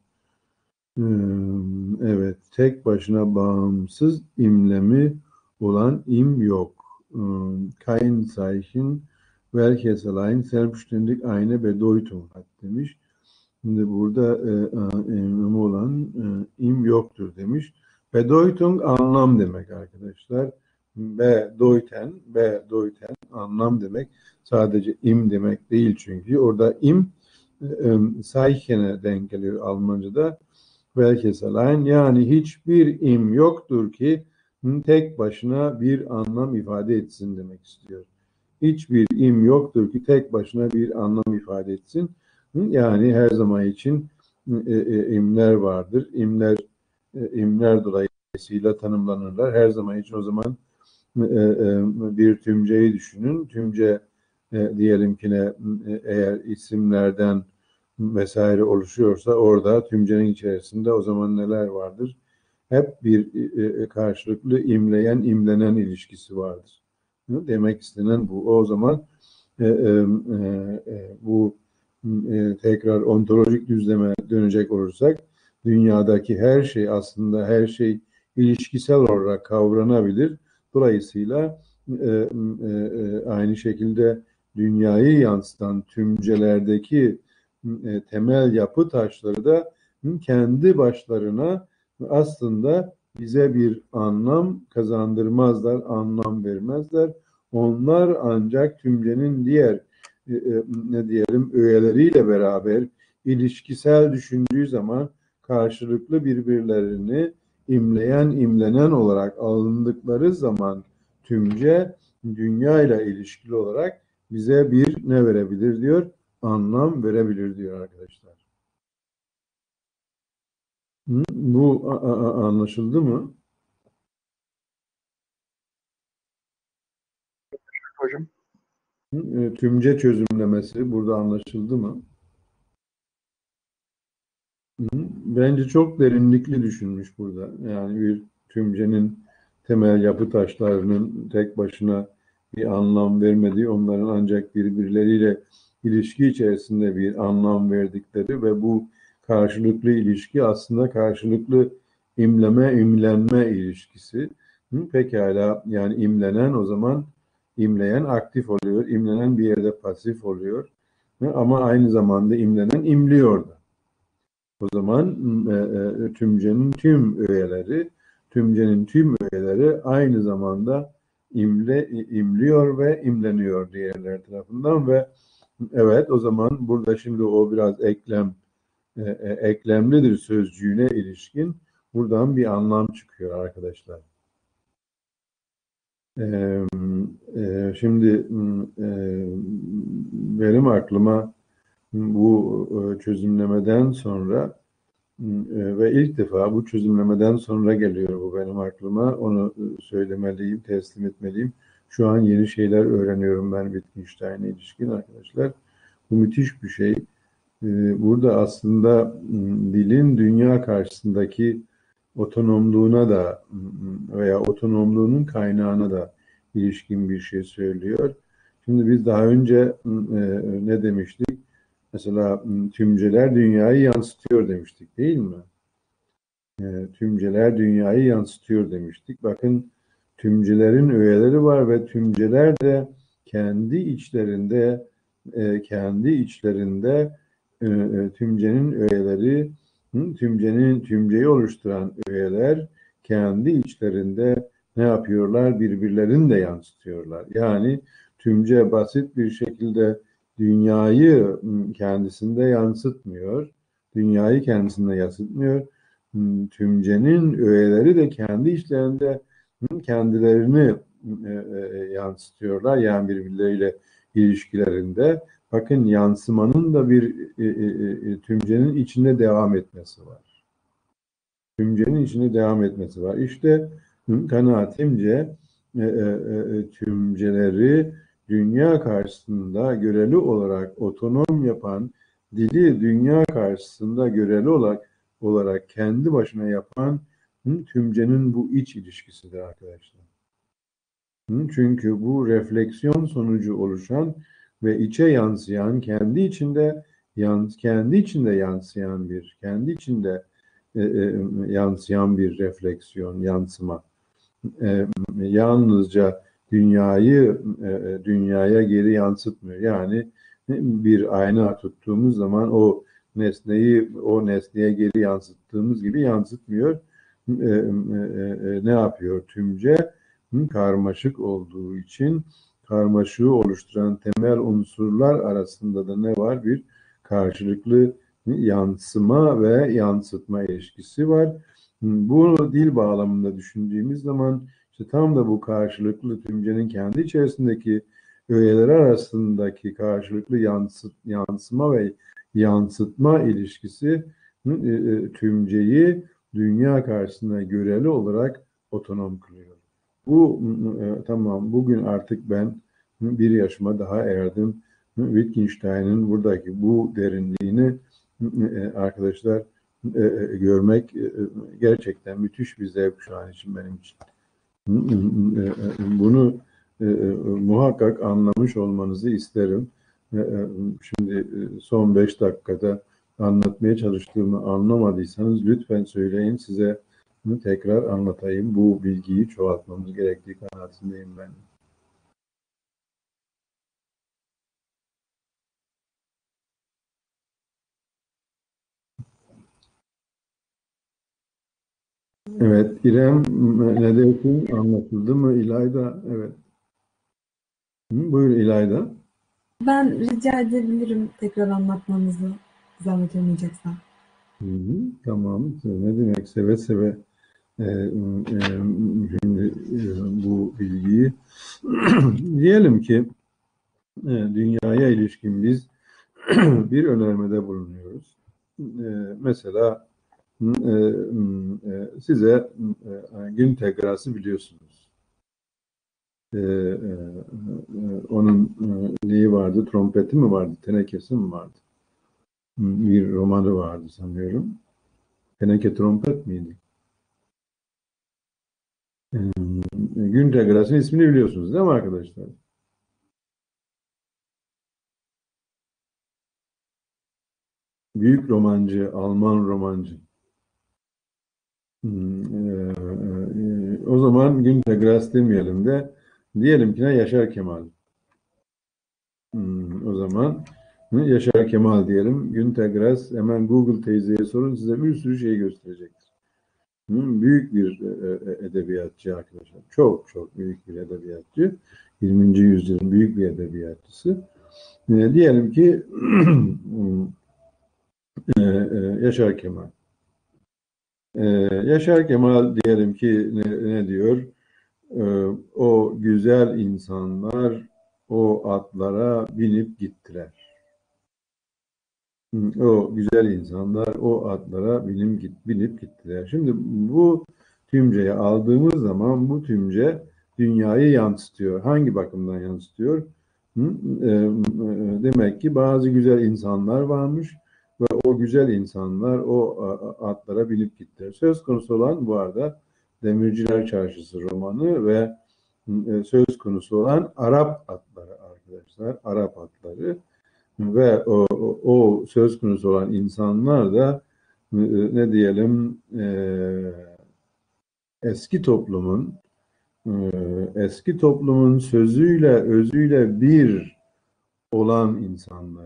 Evet, tek başına bağımsız imlemi olan im yok. Kein Zeichen, welches allein selbstständig eine Bedeutung hat demiş. Şimdi burada imlemi olan e, im yoktur demiş. Bedeutung anlam demek arkadaşlar. Bedeuten, bedeuten anlam demek. Sadece im demek değil çünkü. Orada im e, Zeichen'e denk geliyor Almanca'da. Welches allein, yani hiçbir im yoktur ki tek başına bir anlam ifade etsin demek istiyor. Hiçbir im yoktur ki tek başına bir anlam ifade etsin. Yani her zaman için e, e, imler vardır. İmler e, imler dolayısıyla tanımlanırlar. Her zaman için o zaman e, e, bir tümceyi düşünün. Tümce e, diyelim ki ne, e, eğer isimlerden vesaire oluşuyorsa, orada tümcenin içerisinde o zaman neler vardır? Hep bir e, karşılıklı imleyen, imlenen ilişkisi vardır. Demek istenen bu. O zaman e, e, e, bu e, tekrar ontolojik düzleme dönecek olursak, dünyadaki her şey aslında her şey ilişkisel olarak kavranabilir. Dolayısıyla e, e, aynı şekilde dünyayı yansıtan tümcelerdeki e, temel yapı taşları da kendi başlarına aslında bize bir anlam kazandırmazlar, anlam vermezler. Onlar ancak tümcenin diğer e, e, ne diyelim öğeleriyle beraber ilişkisel düşündüğü zaman karşılıklı birbirlerini imleyen, imlenen olarak alındıkları zaman tümce dünya ile ilişkili olarak bize bir ne verebilir diyor? Anlam verebilir diyor arkadaşlar. Hı? Bu a- a- anlaşıldı mı? Hocam. Hı? E, Tümce çözümlemesi burada anlaşıldı mı? Hı? Bence çok derinlikli düşünmüş burada. Yani bir tümcenin temel yapı taşlarının tek başına bir anlam vermediği, onların ancak birbirleriyle ilişki içerisinde bir anlam verdikleri ve bu karşılıklı ilişki aslında karşılıklı imleme, imlenme ilişkisi. Hı? Pekala, yani imlenen o zaman imleyen aktif oluyor, imlenen bir yerde pasif oluyor. Hı? Ama aynı zamanda imlenen imliyor da. O zaman e, e, tümcenin tüm öğeleri, tümcenin tüm öğeleri aynı zamanda imle, imliyor ve imleniyor diğerler tarafından ve evet, o zaman burada şimdi o biraz eklem e, e, eklemlidir sözcüğüne ilişkin buradan bir anlam çıkıyor arkadaşlar. E, e, şimdi e, benim aklıma bu e, çözümlemeden sonra e, ve ilk defa bu çözümlemeden sonra geliyor bu benim aklıma. Onu e, söylemeliyim, teslim etmeliyim. Şu an yeni şeyler öğreniyorum ben Wittgenstein'e ilişkin arkadaşlar. Bu müthiş bir şey. E, Burada aslında m, dilin dünya karşısındaki otonomluğuna da m, veya otonomluğunun kaynağına da ilişkin bir şey söylüyor. Şimdi biz daha önce m, e, ne demiştik? Mesela m, tümceler dünyayı yansıtıyor demiştik, değil mi? E, tümceler dünyayı yansıtıyor demiştik. Bakın, tümcelerin öğeleri var ve tümceler de kendi içlerinde e, kendi içlerinde e, e, tümcenin öğeleri, hı, tümcenin tümceyi oluşturan öğeler kendi içlerinde ne yapıyorlar? Birbirlerini de yansıtıyorlar. Yani tümce basit bir şekilde dünyayı hı, kendisinde yansıtmıyor. Dünyayı kendisinde yansıtmıyor. Hmm, Tümcenin öğeleri de kendi içlerinde hı, kendilerini e, e, yansıtıyorlar. Yani birbirleriyle ilişkilerinde. Bakın, yansımanın da bir e, e, e, tümcenin içinde devam etmesi var. Tümcenin içinde devam etmesi var. İşte hı, kanaatimce e, e, e, tümceleri dünya karşısında göreli olarak otonom yapan, dili dünya karşısında göreli olarak olarak kendi başına yapan hı, tümcenin bu iç ilişkisidir arkadaşlar. Hı, çünkü bu refleksiyon sonucu oluşan ve içe yansıyan, kendi içinde yans kendi içinde yansıyan bir, kendi içinde e, e, yansıyan bir refleksiyon, yansıma. E, yalnızca dünyayı e, dünyaya geri yansıtmıyor. Yani bir ayna tuttuğumuz zaman o nesneyi o nesneye geri yansıttığımız gibi yansıtmıyor. E, e, e, ne yapıyor? Tümce karmaşık olduğu için karmaşığı oluşturan temel unsurlar arasında da ne var? Bir karşılıklı yansıma ve yansıtma ilişkisi var. Bu dil bağlamında düşündüğümüz zaman işte tam da bu karşılıklı tümcenin kendi içerisindeki öğeler arasındaki karşılıklı yansıt, yansıma ve yansıtma ilişkisi e, e, tümceyi dünya karşısında göreli olarak otonom kılıyor. Bu e, tamam, bugün artık ben bir yaşıma daha erdim. Wittgenstein'in buradaki bu derinliğini e, arkadaşlar e, e, görmek e, gerçekten müthiş bir zevk şu an için benim için. E, e, Bunu e, e, muhakkak anlamış olmanızı isterim. E, e, Şimdi e, son beş dakikada anlatmaya çalıştığımı anlamadıysanız lütfen söyleyin, size bunu tekrar anlatayım. Bu bilgiyi çoğaltmamız gerektiği kanaatindeyim ben. Evet, İrem, ne diyorsun? Anlatıldı mı? İlayda, evet. Hı, buyur İlayda. Ben rica edebilirim tekrar anlatmanızı, zahmet olmayacaksa. Hı hı, tamam. Ne demek? Seve seve e, e, şimdi e, bu bilgiyi diyelim ki e, dünyaya ilişkin biz bir önermede bulunuyoruz. E, mesela e, e, size e, gün tegrası biliyorsunuz. E, e, e, onun e, neyi vardı? Trompeti mi vardı? Tenekesi mi vardı? Bir romanı vardı sanıyorum. Teneke trompet miydi? E, Gün tegrasının ismini biliyorsunuz değil mi arkadaşlar? Büyük romancı, Alman romancı. Hmm, e, e, o zaman Günter Grass demeyelim de diyelim ki ne Yaşar Kemal. Hmm, o zaman ne Yaşar Kemal diyelim. Günter Grass hemen Google teyzeye sorun size bir sürü şey gösterecektir. Hmm, büyük bir e, e, edebiyatçı arkadaşlar. Çok çok büyük bir edebiyatçı. yirminci yüzyılın büyük bir edebiyatçısı. E, diyelim ki e, e, Yaşar Kemal. Ee, Yaşar Kemal diyelim ki ne, ne diyor? Ee, o güzel insanlar o atlara binip gittiler. Hı, O güzel insanlar o atlara binip, git, binip gittiler. Şimdi bu tümceyi aldığımız zaman bu tümce dünyayı yansıtıyor. Hangi bakımdan yansıtıyor? Hı? Ee, e, demek ki bazı güzel insanlar varmış ve o güzel insanlar o a- atlara binip gittiler. Söz konusu olan bu arada Demirciler Çarşısı romanı ve e, söz konusu olan Arap atları arkadaşlar. Arap atları. Ve o, o, o söz konusu olan insanlar da e, ne diyelim e, eski toplumun e, eski toplumun sözüyle özüyle bir olan insanlar.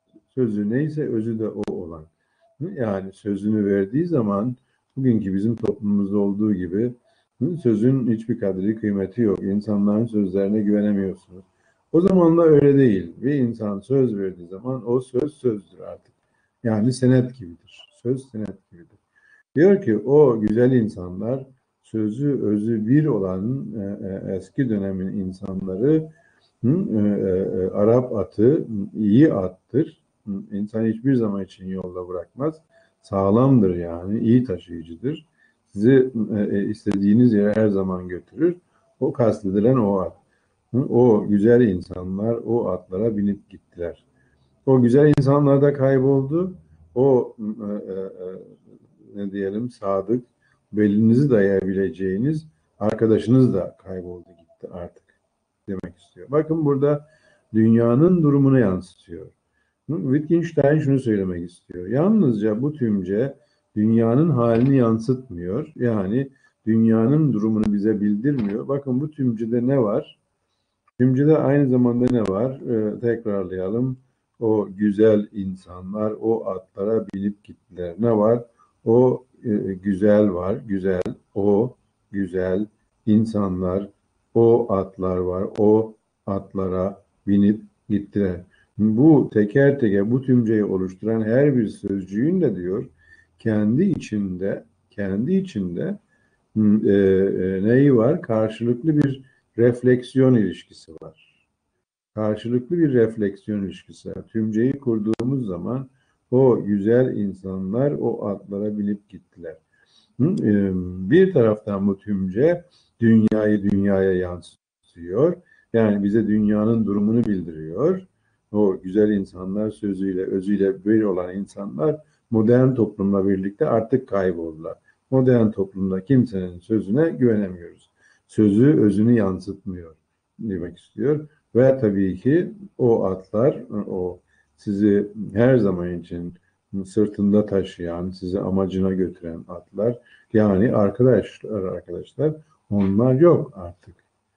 Sözü neyse özü de o olan. Yani sözünü verdiği zaman bugünkü bizim toplumumuzda olduğu gibi sözün hiçbir kadri kıymeti yok. İnsanların sözlerine güvenemiyorsunuz. O zaman da öyle değil. Bir insan söz verdiği zaman o söz sözdür artık. Yani senet gibidir. Söz senet gibidir. Diyor ki o güzel insanlar sözü özü bir olan e, e, eski dönemin insanları hı, e, e, Arap atı iyi attır. Hı, İnsan hiçbir zaman için yolda bırakmaz. Sağlamdır yani, iyi taşıyıcıdır. Sizi e, e, istediğiniz yere her zaman götürür. O kastedilen o at. Hı, o güzel insanlar o atlara binip gittiler. O güzel insanlar da kayboldu. O e, e, e, ne diyelim sadık, belinizi dayayabileceğiniz arkadaşınız da kayboldu gitti artık demek istiyor. Bakın burada dünyanın durumunu yansıtıyor. Wittgenstein şunu söylemek istiyor. Yalnızca bu tümce dünyanın halini yansıtmıyor. Yani dünyanın durumunu bize bildirmiyor. Bakın bu tümcede ne var? Tümcede aynı zamanda ne var? Ee, tekrarlayalım. O güzel insanlar o atlara binip gittiler. Ne var? O e, güzel var. Güzel. O güzel insanlar o atlar var. O atlara binip gittiler. Bu teker teker bu tümceyi oluşturan her bir sözcüğün de diyor kendi içinde kendi içinde e, e, neyi var? Karşılıklı bir refleksiyon ilişkisi var. Karşılıklı bir refleksiyon ilişkisi var. Tümceyi kurduğumuz zaman o güzel insanlar o atlara binip gittiler. Hı? E, Bir taraftan bu tümce dünyayı dünyaya yansıtıyor. Yani bize dünyanın durumunu bildiriyor. O güzel insanlar sözüyle, özüyle bir olan insanlar modern toplumla birlikte artık kayboldular. Modern toplumda kimsenin sözüne güvenemiyoruz. Sözü özünü yansıtmıyor demek istiyor. Ve tabii ki o atlar, o sizi her zaman için sırtında taşıyan, sizi amacına götüren atlar, yani arkadaşlar arkadaşlar onlar yok artık.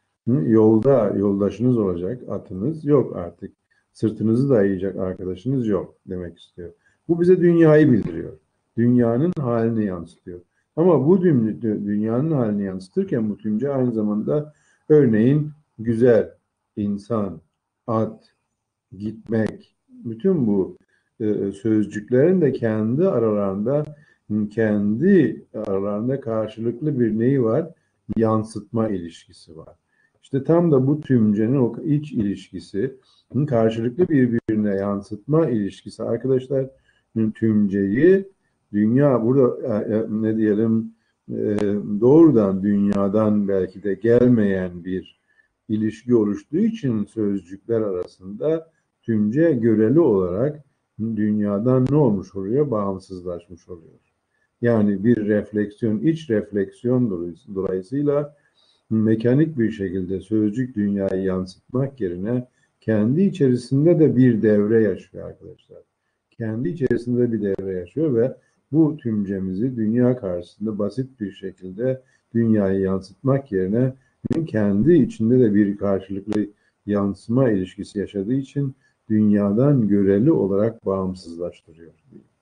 Yolda yoldaşınız olacak atınız yok artık. Sırtınızı dayayacak arkadaşınız yok demek istiyor. Bu bize dünyayı bildiriyor. Dünyanın halini yansıtıyor. Ama bu dünyanın halini yansıtırken bu tümce aynı zamanda örneğin güzel, insan, at, gitmek, bütün bu e, sözcüklerin de kendi aralarında kendi aralarında karşılıklı bir neyi var? Yansıtma ilişkisi var. İşte tam da bu tümcenin o iç ilişkisi, karşılıklı birbirine yansıtma ilişkisi arkadaşlar, tümceyi dünya burada ne diyelim doğrudan dünyadan belki de gelmeyen bir ilişki oluştuğu için sözcükler arasında tümce göreli olarak dünyadan ne olmuş oluyor? Bağımsızlaşmış oluyor. Yani bir refleksiyon, iç refleksiyon dolayısıyla mekanik bir şekilde sözcük dünyayı yansıtmak yerine kendi içerisinde de bir devre yaşıyor arkadaşlar. Kendi içerisinde bir devre yaşıyor ve bu tümcemizi dünya karşısında basit bir şekilde dünyayı yansıtmak yerine kendi içinde de bir karşılıklı yansıma ilişkisi yaşadığı için dünyadan göreli olarak bağımsızlaştırıyor.